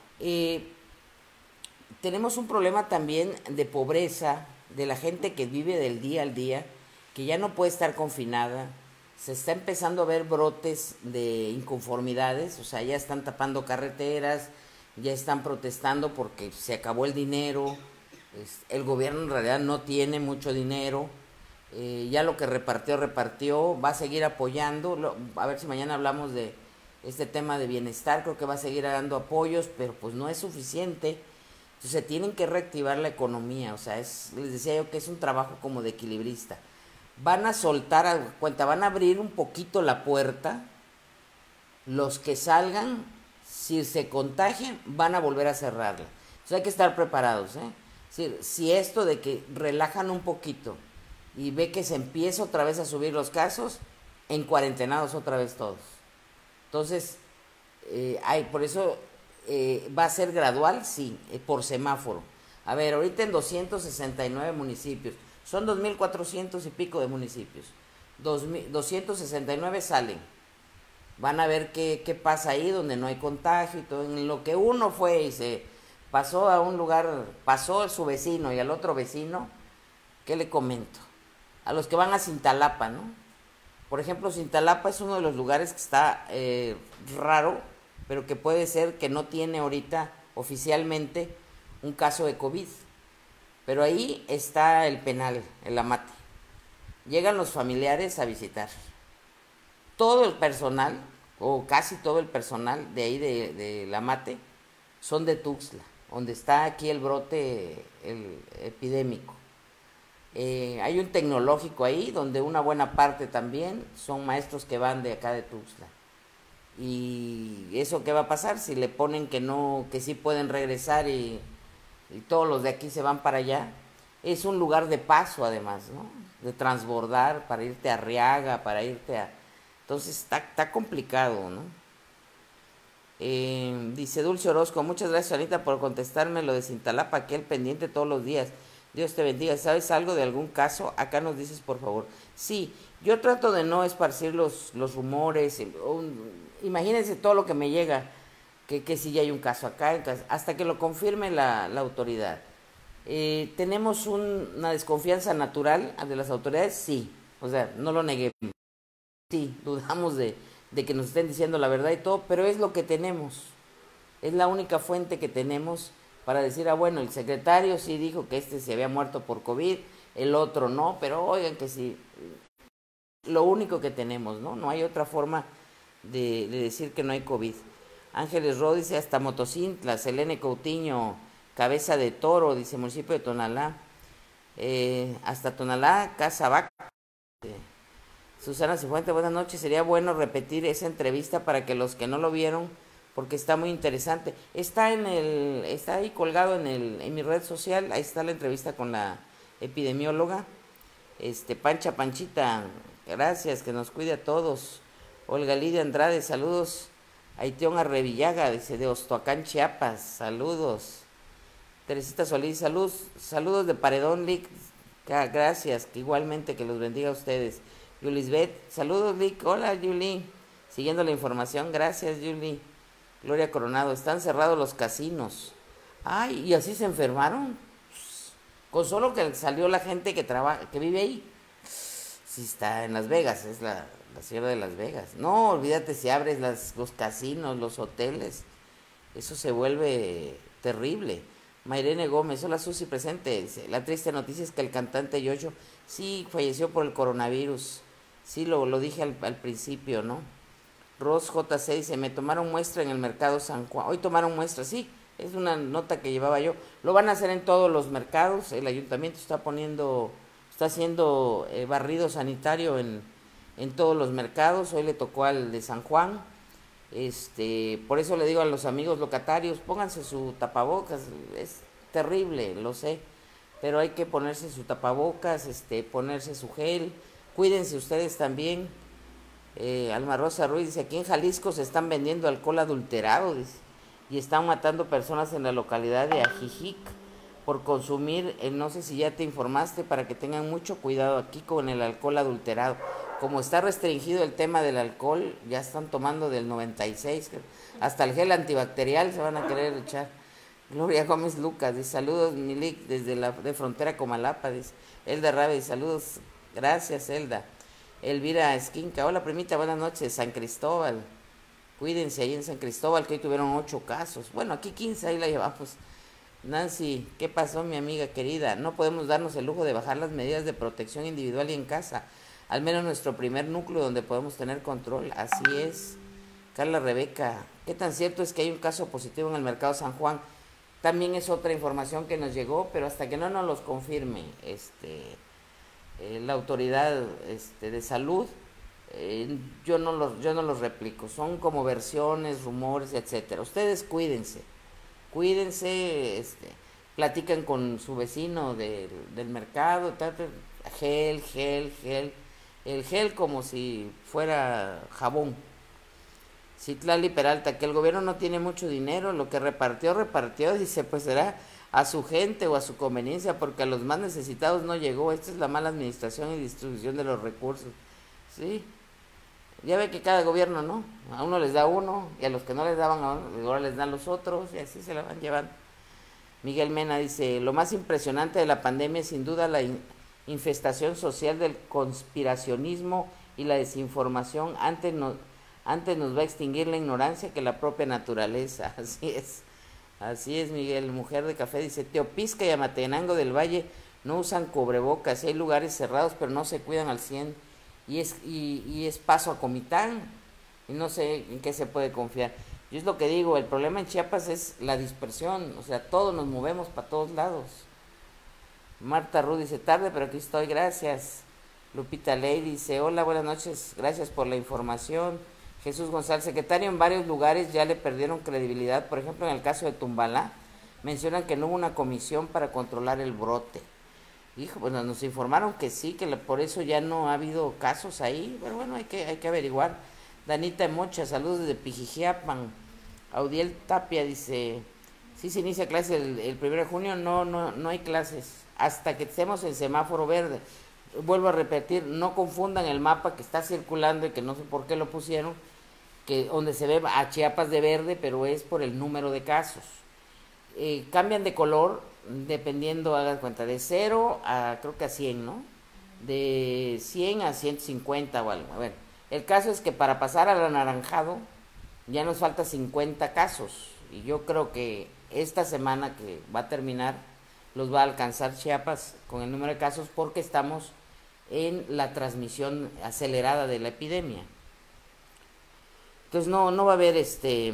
tenemos un problema también de pobreza, de la gente que vive del día al día, que ya no puede estar confinada. Se está empezando a ver brotes de inconformidades, o sea, ya están tapando carreteras, ya están protestando porque se acabó el dinero, el gobierno en realidad no tiene mucho dinero, ya lo que repartió, va a seguir apoyando, a ver si mañana hablamos de este tema de bienestar, creo que va a seguir dando apoyos, pero pues no es suficiente. Entonces tienen que reactivar la economía, o sea, les decía yo que es un trabajo como de equilibrista. Van a soltar, van a abrir un poquito la puerta, los que salgan, si se contagian, van a volver a cerrarla. Entonces hay que estar preparados, ¿eh? Es decir, si esto de que relajan un poquito y ve que se empieza otra vez a subir los casos, en cuarentenados otra vez todos. Entonces, por eso va a ser gradual, sí, por semáforo. A ver, ahorita en 269 municipios, son 2.400 y pico de municipios. 269 salen. Van a ver qué pasa ahí donde no hay contagio y todo. En lo que uno fue y se pasó a un lugar, pasó a su vecino y al otro vecino, ¿qué le comento? A los que van a Cintalapa, ¿no? Por ejemplo, Cintalapa es uno de los lugares que está raro, pero que puede ser que no tiene ahorita oficialmente un caso de COVID. Pero ahí está el penal, el Amate. Llegan los familiares a visitar. Todo el personal, o casi todo el personal de ahí de la Amate, son de Tuxtla, donde está aquí el brote epidémico. Hay un tecnológico ahí, donde una buena parte también son maestros que van de acá de Tuxtla. Y eso qué va a pasar si le ponen que no, que sí pueden regresar y todos los de aquí se van para allá. Es un lugar de paso además, ¿no? De transbordar para irte a Arriaga, para irte a... Entonces está complicado, ¿no? Dice Dulce Orozco, muchas gracias Anita por contestarme lo de Cintalapa, aquel pendiente todos los días. Dios te bendiga. ¿Sabes algo de algún caso? Acá nos dices, por favor. Sí, yo trato de no esparcir los rumores. Imagínense todo lo que me llega, que si ya hay un caso acá, hasta que lo confirme la autoridad. ¿Tenemos una desconfianza natural de las autoridades? Sí, o sea, no lo neguemos. Sí, dudamos de que nos estén diciendo la verdad y todo, pero es lo que tenemos. Es la única fuente que tenemos para decir, bueno, el secretario sí dijo que se había muerto por COVID, el otro no, pero oigan que sí. Lo único que tenemos, ¿no? No hay otra forma de decir que no hay COVID. Ángeles Ro dice hasta Motocintla, Selene Coutinho, Cabeza de Toro, dice municipio de Tonalá, hasta Tonalá, Casa Vaca. Susana Cifuente, buenas noches, sería bueno repetir esa entrevista para que los que no lo vieron, porque está muy interesante. Está ahí colgado en mi red social, ahí está la entrevista con la epidemióloga. Panchita, gracias, que nos cuide a todos. Olga Lidia Andrade, saludos. Aitión Arrevillaga, dice de Ostoacán, Chiapas, saludos. Teresita Solís, saludos de Paredón, Lic, gracias, que igualmente que los bendiga a ustedes. Yulisbeth, saludos Lic, hola Yuli, siguiendo la información, gracias Yuli. Gloria Coronado, están cerrados los casinos. Ay, ¿y así se enfermaron? Con solo que salió la gente que vive ahí. Sí, está en Las Vegas, es la ciudad de Las Vegas. No, olvídate si abres los casinos, los hoteles. Eso se vuelve terrible. Mayrene Gómez, hola Susi, presente. La triste noticia es que el cantante Yoyo sí falleció por el coronavirus. Sí, lo dije al principio, ¿no? Ros JC dice, me tomaron muestra en el mercado San Juan. Hoy tomaron muestra, sí, es una nota que llevaba yo. Lo van a hacer en todos los mercados. El ayuntamiento está haciendo barrido sanitario en todos los mercados. Hoy le tocó al de San Juan. Por eso le digo a los amigos locatarios, pónganse su tapabocas. Es terrible, lo sé, pero hay que ponerse su tapabocas, ponerse su gel. Cuídense ustedes también. Alma Rosa Ruiz dice, aquí en Jalisco se están vendiendo alcohol adulterado, dice, y están matando personas en la localidad de Ajijic por consumir, no sé si ya te informaste, para que tengan mucho cuidado aquí con el alcohol adulterado. Como está restringido el tema del alcohol, ya están tomando del 96, hasta el gel antibacterial se van a querer echar. Gloria Gómez Lucas dice, saludos Milik desde de frontera Comalapa, dice. Elda Rabe dice, saludos, gracias Elda. Elvira Esquinca, hola primita, buenas noches. San Cristóbal, cuídense ahí en San Cristóbal, que hoy tuvieron 8 casos. Bueno, aquí 15, ahí la llevamos. Nancy, ¿qué pasó mi amiga querida? No podemos darnos el lujo de bajar las medidas de protección individual y en casa. Al menos nuestro primer núcleo donde podemos tener control. Así es. Carla Rebeca, ¿qué tan cierto es que hay un caso positivo en el mercado San Juan? También es otra información que nos llegó, pero hasta que no nos los confirme la autoridad de salud, yo no los replico. Son como versiones, rumores, etcétera. Ustedes cuídense. cuídense, platican con su vecino del mercado, gel, gel, gel, el gel como si fuera jabón. Citlali Peralta, que el gobierno no tiene mucho dinero, lo que repartió, dice, pues será a su gente o a su conveniencia, porque a los más necesitados no llegó. Esta es la mala administración y distribución de los recursos. Sí, ya ve que cada gobierno, ¿no? A uno les da uno, y a los que no les daban, ahora les dan los otros, y así se la van llevando. Miguel Mena dice, lo más impresionante de la pandemia es sin duda la infestación social del conspiracionismo y la desinformación. Antes nos va a extinguir la ignorancia que la propia naturaleza. Así es, Miguel. Mujer de Café dice, Teopisca y Amatenango del Valle no usan cubrebocas, hay lugares cerrados pero no se cuidan al 100, y es paso a Comitán, y no sé en qué se puede confiar. Yo es lo que digo, el problema en Chiapas es la dispersión, o sea, todos nos movemos para todos lados. Marta Ru dice, tarde, pero aquí estoy, gracias. Lupita Ley dice, hola, buenas noches, gracias por la información. Jesús González, secretario, en varios lugares ya le perdieron credibilidad, por ejemplo, en el caso de Tumbalá, mencionan que no hubo una comisión para controlar el brote. Hijo, bueno, nos informaron que sí, que por eso ya no ha habido casos ahí, pero bueno, hay que averiguar. Danita Mocha, saludos desde Pijijiapan. Audiel Tapia dice, sí se inicia clase el 1 de junio, no hay clases, hasta que estemos en semáforo verde. Vuelvo a repetir, no confundan el mapa que está circulando y que no sé por qué lo pusieron, que donde se ve a Chiapas de verde, pero es por el número de casos. Cambian de color dependiendo, hagan cuenta, de 0 a creo que a 100, ¿no? De 100 a 150 o algo. Bueno, el caso es que para pasar al anaranjado ya nos falta 50 casos, y yo creo que esta semana que va a terminar los va a alcanzar Chiapas con el número de casos, porque estamos en la transmisión acelerada de la epidemia. Entonces no va a haber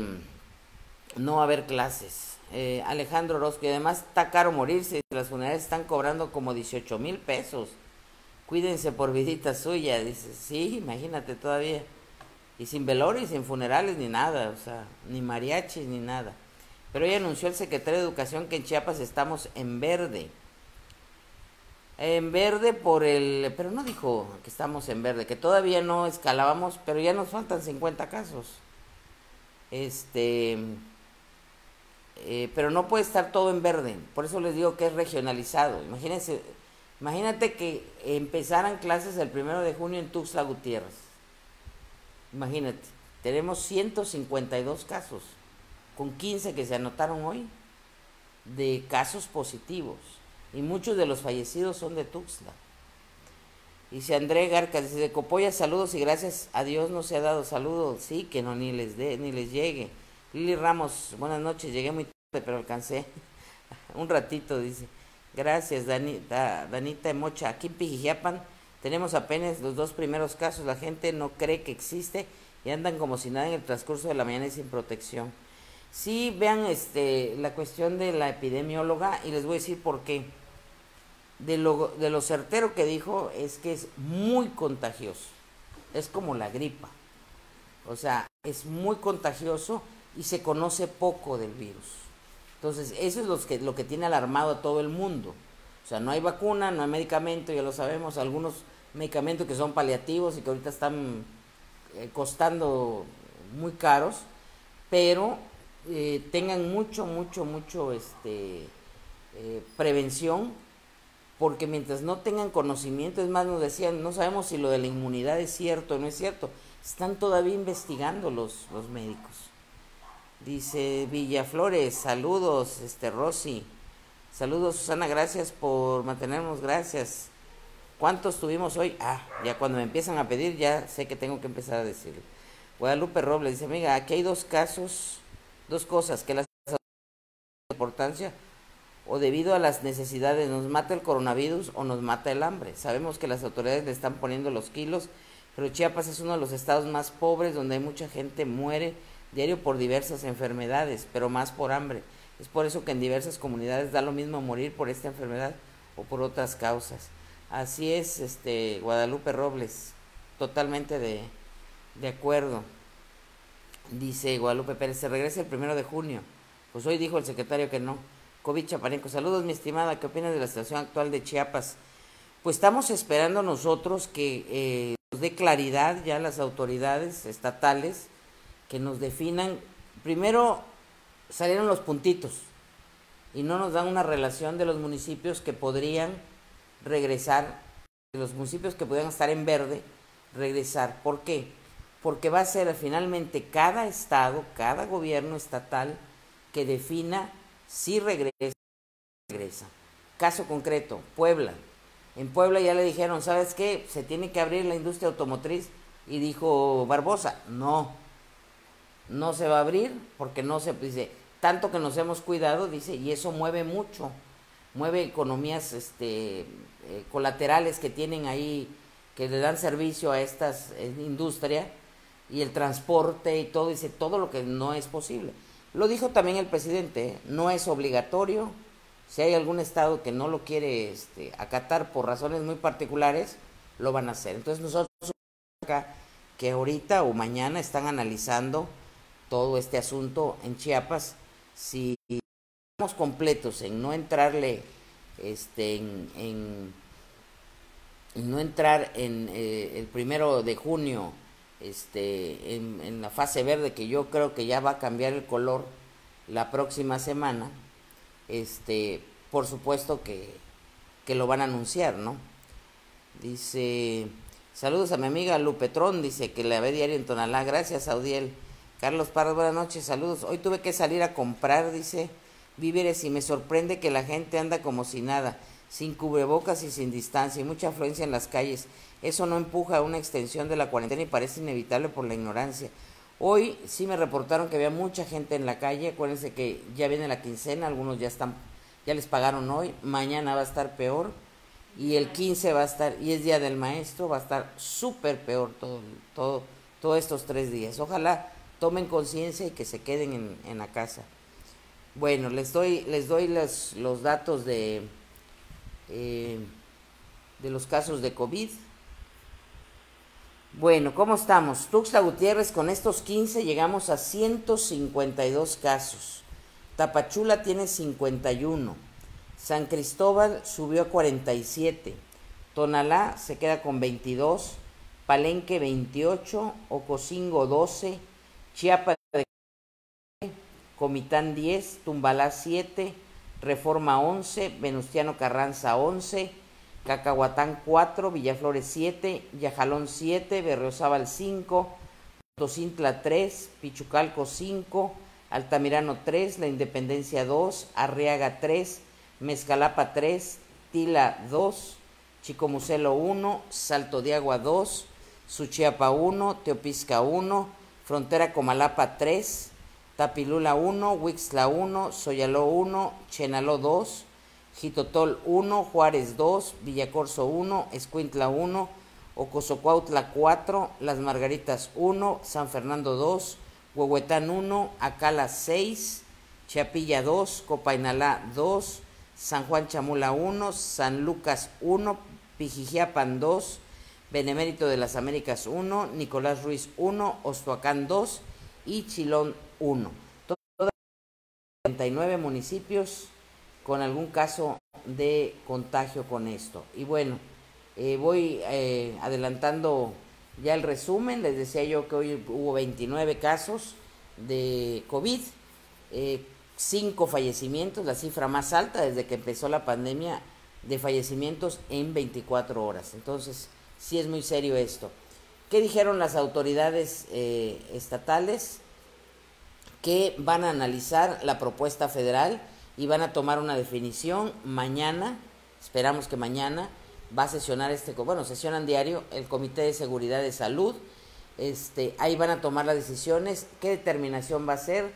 no va a haber clases. Alejandro Orozco, y además está caro morirse, las funerarias están cobrando como 18,000 pesos. Cuídense por vidita suya, dice. Sí, imagínate todavía. Y sin velorio y sin funerales ni nada, o sea, ni mariachis ni nada. Pero hoy anunció el secretario de Educación que en Chiapas estamos en verde. En verde pero no dijo que estamos en verde, que todavía no escalábamos, pero ya nos faltan 50 casos. Pero no puede estar todo en verde, por eso les digo que es regionalizado. Imagínate que empezaran clases el 1 de junio en Tuxtla Gutiérrez. Imagínate, tenemos 152 casos, con 15 que se anotaron hoy, de casos positivos, y muchos de los fallecidos son de Tuxtla. Dice André Garca, dice, de Copolla, saludos y gracias a Dios no se ha dado saludos. Sí, que no, ni les llegue. Lili Ramos, buenas noches, llegué muy tarde, pero alcancé un ratito, dice. Gracias, Danita Mocha. Aquí en Pijijiapan tenemos apenas los 2 primeros casos, la gente no cree que existe y andan como si nada en el transcurso de la mañana y sin protección. Sí, vean la cuestión de la epidemióloga, y les voy a decir por qué. De lo certero que dijo es que es muy contagioso, es como la gripa, o sea, es muy contagioso y se conoce poco del virus. Entonces, eso es lo que tiene alarmado a todo el mundo. O sea, no hay vacuna, no hay medicamento, ya lo sabemos, algunos medicamentos que son paliativos y que ahorita están costando muy caros, pero tengan mucho prevención, porque mientras no tengan conocimiento, es más, nos decían, no sabemos si lo de la inmunidad es cierto o no es cierto, están todavía investigando los médicos. Dice Villaflores, saludos, Rosy, saludos Susana, gracias por mantenernos, gracias. ¿Cuántos tuvimos hoy? Ya cuando me empiezan a pedir, ya sé que tengo que empezar a decirlo. Guadalupe Robles dice, amiga, aquí hay dos cosas, que la importancia, o debido a las necesidades, nos mata el coronavirus o nos mata el hambre. Sabemos que las autoridades le están poniendo los kilos, pero Chiapas es uno de los estados más pobres, donde hay mucha gente muere diario por diversas enfermedades, pero más por hambre. Es por eso que en diversas comunidades da lo mismo morir por esta enfermedad o por otras causas. Así es, Guadalupe Robles, totalmente de acuerdo. Dice Guadalupe Pérez, se regresa el 1 de junio. Pues hoy dijo el secretario que no. COVID Chapaneco, saludos mi estimada, ¿qué opinas de la situación actual de Chiapas? Pues estamos esperando nosotros que nos dé claridad ya las autoridades estatales, que nos definan. Primero salieron los puntitos y no nos dan una relación de los municipios que podrían regresar, de los municipios que podrían estar en verde, regresar. ¿Por qué? Porque va a ser finalmente cada estado, cada gobierno estatal que defina si regresa o regresa. Caso concreto, Puebla. En Puebla ya le dijeron, ¿sabes qué? Se tiene que abrir la industria automotriz. Y dijo Barbosa, no se va a abrir porque no se, dice, tanto que nos hemos cuidado, dice, y eso mueve mucho, mueve economías colaterales que tienen ahí, que le dan servicio a estas industrias, y el transporte y todo, dice, todo lo que no es posible. Lo dijo también el presidente, no es obligatorio, si hay algún estado que no lo quiere acatar por razones muy particulares, lo van a hacer. Entonces nosotros acá, que ahorita o mañana están analizando todo este asunto en Chiapas, si estamos completos en no entrarle, no entrar en el 1 de junio, en la fase verde, que yo creo que ya va a cambiar el color la próxima semana, por supuesto que lo van a anunciar, ¿no? Dice, saludos a mi amiga Lupetrón, dice que la ve diario en Tonalá, gracias Audiel. Carlos Parras, buenas noches, saludos. Hoy tuve que salir a comprar, dice, víveres, y me sorprende que la gente anda como si nada, sin cubrebocas y sin distancia, y mucha afluencia en las calles. Eso no empuja a una extensión de la cuarentena y parece inevitable por la ignorancia. Hoy sí me reportaron que había mucha gente en la calle. Acuérdense que ya viene la quincena, algunos ya les pagaron hoy, mañana va a estar peor, y el 15 va a estar, y es Día del Maestro, va a estar súper peor todos estos 3 días. Ojalá tomen conciencia y que se queden en la casa. Bueno, les doy los datos de los casos de COVID. Bueno, ¿cómo estamos? Tuxtla Gutiérrez, con estos 15 llegamos a 152 casos. Tapachula tiene 51. San Cristóbal subió a 47. Tonalá se queda con 22. Palenque 28. Ocosingo 12. Chiapas, Comitán 10. Tumbalá 7. Reforma 11. Venustiano Carranza 11. Cacahuatán 4, Villaflores 7, Yajalón 7, Berriozábal 5, Tocintla 3, Pichucalco 5, Altamirano 3, La Independencia 2, Arriaga 3, Mezcalapa 3, Tila 2, Chicomucelo 1, Salto de Agua 2, Suchiapa 1, Teopisca 1, Frontera Comalapa 3, Tapilula 1, Huixtla 1, Soyaló 1, Chenaló 2, Jitotol 1, Juárez 2, Villacorso 1, Escuintla 1, Ocosocuautla 4, Las Margaritas 1, San Fernando 2, Huehuetán 1, Acala 6, Chiapilla 2, Copainalá 2, San Juan Chamula 1, San Lucas 1, Pijijiapan 2, Benemérito de las Américas 1, Nicolás Ruiz 1, Ostoacán 2 y Chilón 1. Todos 39 municipios con algún caso de contagio con esto. Y bueno, voy adelantando ya el resumen. Les decía yo que hoy hubo 29 casos de COVID, 5 fallecimientos, la cifra más alta desde que empezó la pandemia de fallecimientos en 24 horas. Entonces, sí es muy serio esto. ¿Qué dijeron las autoridades estatales? Que van a analizar la propuesta federal y van a tomar una definición mañana. Esperamos que mañana va a sesionar sesionan diario el Comité de Seguridad de Salud. Ahí van a tomar las decisiones. ¿Qué determinación va a ser?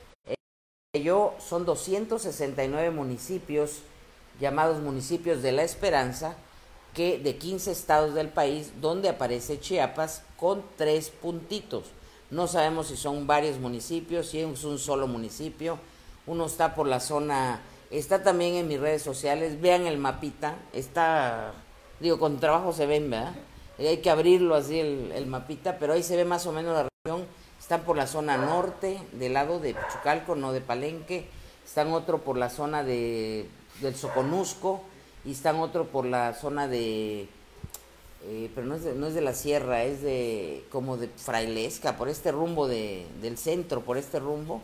Son 269 municipios, llamados municipios de la esperanza, que de 15 estados del país, donde aparece Chiapas con 3 puntitos. No sabemos si son varios municipios, si es un solo municipio. Uno está por la zona, está también en mis redes sociales, vean el mapita, está, con trabajo se ven, ¿verdad? Hay que abrirlo así el mapita, pero ahí se ve más o menos la región, están por la zona norte, del lado de Pichucalco, no de Palenque, están otro por la zona del Soconusco, y están otro por la zona de, pero no es de la sierra, es de como de Frailesca, por este rumbo del centro, por este rumbo,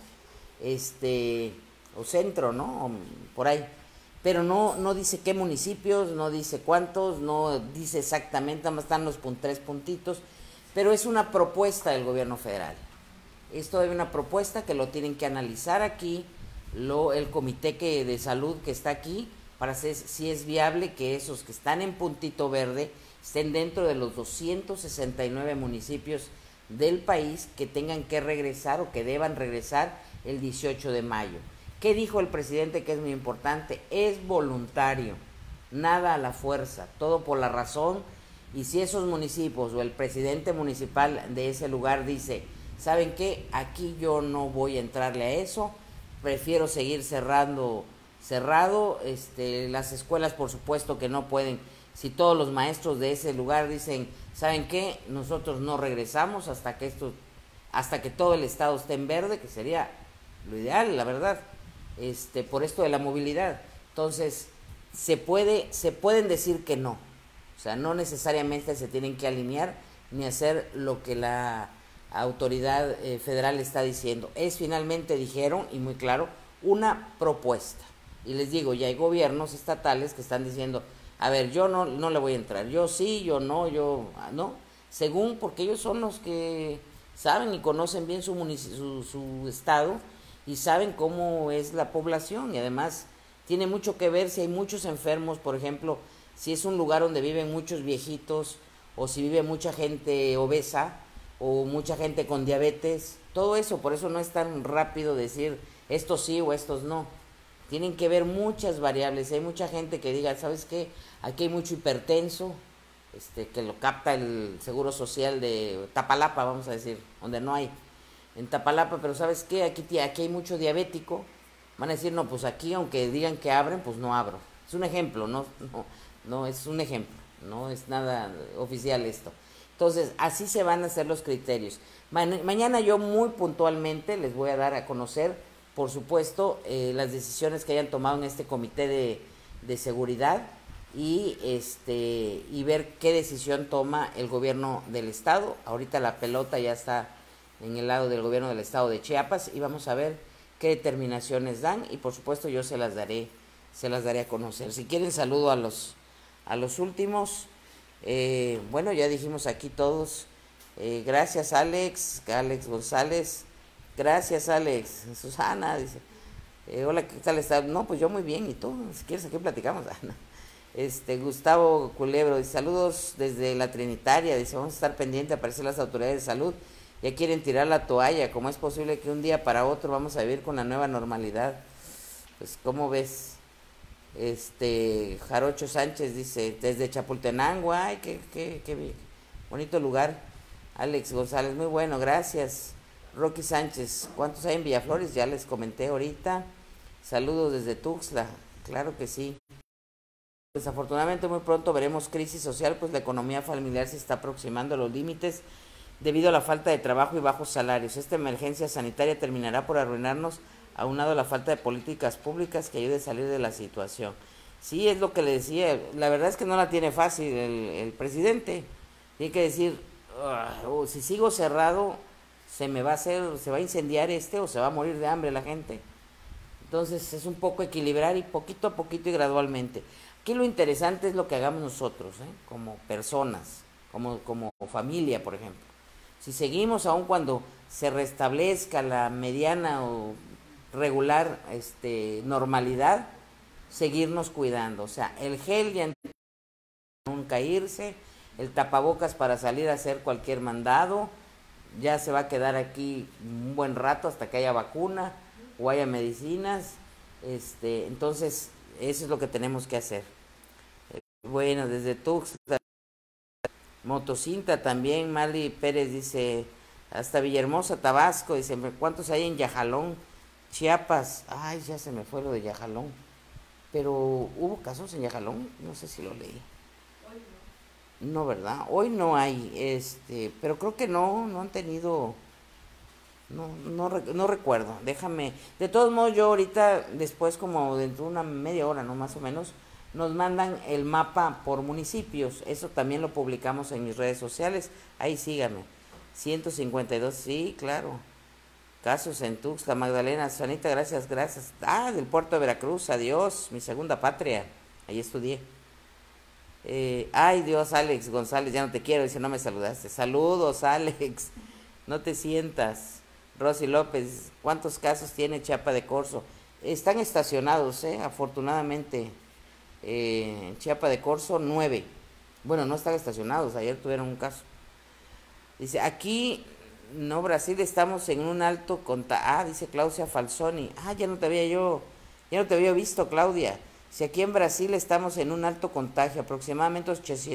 o centro, ¿no? O por ahí. Pero no dice qué municipios, no dice cuántos, no dice exactamente, nada más están los tres puntitos, pero es una propuesta del gobierno federal. Es todavía una propuesta que lo tienen que analizar aquí, el comité de salud que está aquí, para ver si es viable que esos que están en puntito verde estén dentro de los 269 municipios del país que tengan que regresar o que deban regresar el 18 de mayo. ¿Qué dijo el presidente? Que es muy importante, es voluntario, nada a la fuerza, todo por la razón, y si esos municipios o el presidente municipal de ese lugar dice, ¿saben qué? Aquí yo no voy a entrarle a eso, prefiero seguir cerrado, las escuelas por supuesto que no pueden, si todos los maestros de ese lugar dicen, ¿saben qué? Nosotros no regresamos hasta que todo el estado esté en verde, que sería lo ideal, la verdad, por esto de la movilidad. Entonces, se pueden decir que no, o sea, no necesariamente se tienen que alinear ni hacer lo que la autoridad federal está diciendo. Es finalmente, dijeron, y muy claro, una propuesta. Y les digo, ya hay gobiernos estatales que están diciendo, a ver, yo no le voy a entrar, yo sí, yo no, según, porque ellos son los que saben y conocen bien su estado y saben cómo es la población, y además tiene mucho que ver si hay muchos enfermos, por ejemplo, si es un lugar donde viven muchos viejitos, o si vive mucha gente obesa, o mucha gente con diabetes, todo eso. Por eso no es tan rápido decir estos sí o estos no. Tienen que ver muchas variables. Hay mucha gente que diga, ¿sabes qué? Aquí hay mucho hipertenso, que lo capta el Seguro Social de Tapalapa, vamos a decir, donde no hay. En Tapalapa, pero ¿sabes qué? Aquí hay mucho diabético. Van a decir, no, pues aquí, aunque digan que abren, pues no abro. Es un ejemplo, no es un ejemplo, no es nada oficial esto. Entonces, así se van a hacer los criterios. Mañana yo muy puntualmente les voy a dar a conocer, por supuesto, las decisiones que hayan tomado en este comité de seguridad y ver qué decisión toma el gobierno del estado. Ahorita la pelota ya está en el lado del gobierno del estado de Chiapas y vamos a ver qué determinaciones dan, y por supuesto yo se las daré a conocer. Si quieren, saludo a los últimos. Bueno, ya dijimos aquí todos. Gracias, Alex González. Gracias, Alex. Susana dice, hola, ¿qué tal está? No, pues yo muy bien, ¿y tú? Si quieres, aquí platicamos. Gustavo Culebro dice, saludos desde la Trinitaria, dice, vamos a estar pendientes, aparecer las autoridades de salud, ya quieren tirar la toalla, ¿cómo es posible que un día para otro vamos a vivir con la nueva normalidad? Pues, ¿cómo ves? Jarocho Sánchez dice, desde Chapultenango, ay, qué bonito lugar. Alex González, muy bueno, gracias. Rocky Sánchez, ¿cuántos hay en Villaflores? Ya les comenté ahorita. Saludos desde Tuxtla, claro que sí. Desafortunadamente muy pronto veremos crisis social, pues la economía familiar se está aproximando a los límites debido a la falta de trabajo y bajos salarios. Esta emergencia sanitaria terminará por arruinarnos, aunado a la falta de políticas públicas que ayude a salir de la situación. Sí, es lo que le decía, la verdad es que no la tiene fácil el presidente. Tiene que decir, si sigo cerrado, se va a incendiar o se va a morir de hambre la gente. Entonces es un poco equilibrar y poquito a poquito y gradualmente. Aquí lo interesante es lo que hagamos nosotros, como personas, como familia, por ejemplo. Si seguimos, aun cuando se restablezca la mediana o regular normalidad, seguirnos cuidando. O sea, el gel ya nunca irse, el tapabocas para salir a hacer cualquier mandado, ya se va a quedar aquí un buen rato hasta que haya vacuna o haya medicinas. Entonces, eso es lo que tenemos que hacer. Bueno, desde Tuxtla, Motocinta también, Mali Pérez dice, hasta Villahermosa, Tabasco, dice, ¿cuántos hay en Yajalón, Chiapas? Ay, ya se me fue lo de Yajalón. Pero, ¿hubo casos en Yajalón? No sé si lo leí. No, ¿verdad? Hoy no hay, pero creo que no han tenido No recuerdo, déjame. De todos modos, yo ahorita, después como dentro de una media hora, ¿no? Más o menos, nos mandan el mapa por municipios. Eso también lo publicamos en mis redes sociales. Ahí sígame. 152, sí, claro. Casos en Tuxtla, Magdalena, Sanita, gracias, gracias. Ah, del puerto de Veracruz, adiós, mi segunda patria. Ahí estudié. Ay, Dios, Alex González, ya no te quiero, dice, no me saludaste. Saludos, Alex, no te sientas. Rosy López, ¿cuántos casos tiene Chiapa de Corzo? Están estacionados, afortunadamente. Chiapa de Corzo, 9. Bueno, no están estacionados, ayer tuvieron un caso. Dice, aquí, no, Brasil, estamos en un alto dice Claudia Falsoni. Ya no te había visto, Claudia. Si aquí en Brasil estamos en un alto contagio, aproximadamente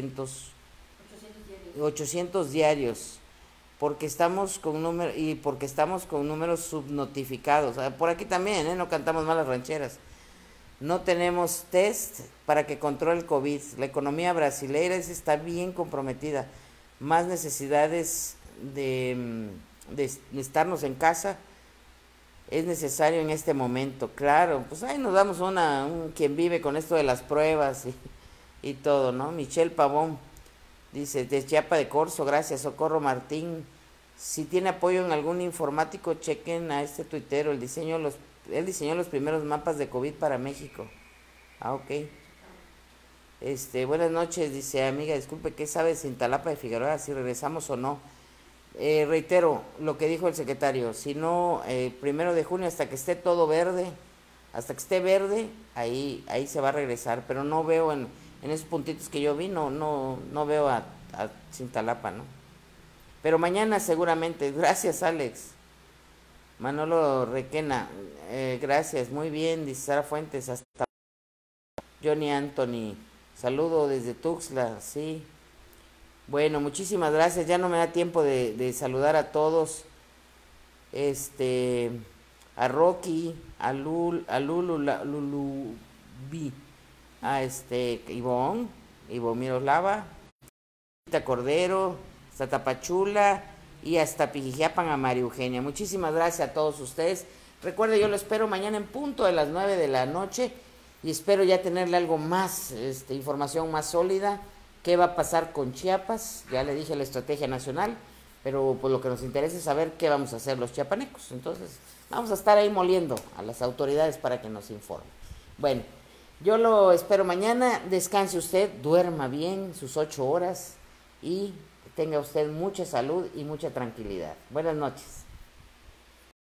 800 diarios, porque estamos con números subnotificados. Por aquí también, no cantamos malas rancheras. No tenemos test para que controle el COVID. La economía brasileña está bien comprometida. Más necesidades de estarnos en casa es necesario en este momento. Claro, pues ahí nos damos quien vive con esto de las pruebas y todo, ¿no? Michelle Pavón dice, de Chiapa de Corzo, gracias. Socorro Martín, si tiene apoyo en algún informático, chequen a este tuitero, él diseñó los primeros mapas de COVID para México. Ok. Buenas noches, dice, amiga, disculpe, ¿qué sabe de Cintalapa de Figueroa, si regresamos o no? Reitero lo que dijo el secretario, si no, 1 de junio, hasta que esté todo verde, ahí se va a regresar, pero no veo en esos puntitos que yo vi, no veo a Cintalapa, ¿no? Pero mañana seguramente. Gracias, Alex. Manolo Requena, gracias, muy bien, dice Sara Fuentes, hasta Johnny Anthony, saludo desde Tuxtla, sí. Bueno, muchísimas gracias, ya no me da tiempo de saludar a todos, a Rocky, a Lulubi, a Ivonne Miroslava, Cordero, hasta Tapachula y hasta Pijijiapan a María Eugenia. Muchísimas gracias a todos ustedes. Recuerde, yo lo espero mañana en punto de las 9 de la noche y espero ya tenerle algo más, información más sólida. ¿Qué va a pasar con Chiapas? Ya le dije la estrategia nacional, pero pues lo que nos interesa es saber qué vamos a hacer los chiapanecos. Entonces, vamos a estar ahí moliendo a las autoridades para que nos informen. Bueno, yo lo espero mañana. Descanse usted, duerma bien sus 8 horas y tenga usted mucha salud y mucha tranquilidad. Buenas noches.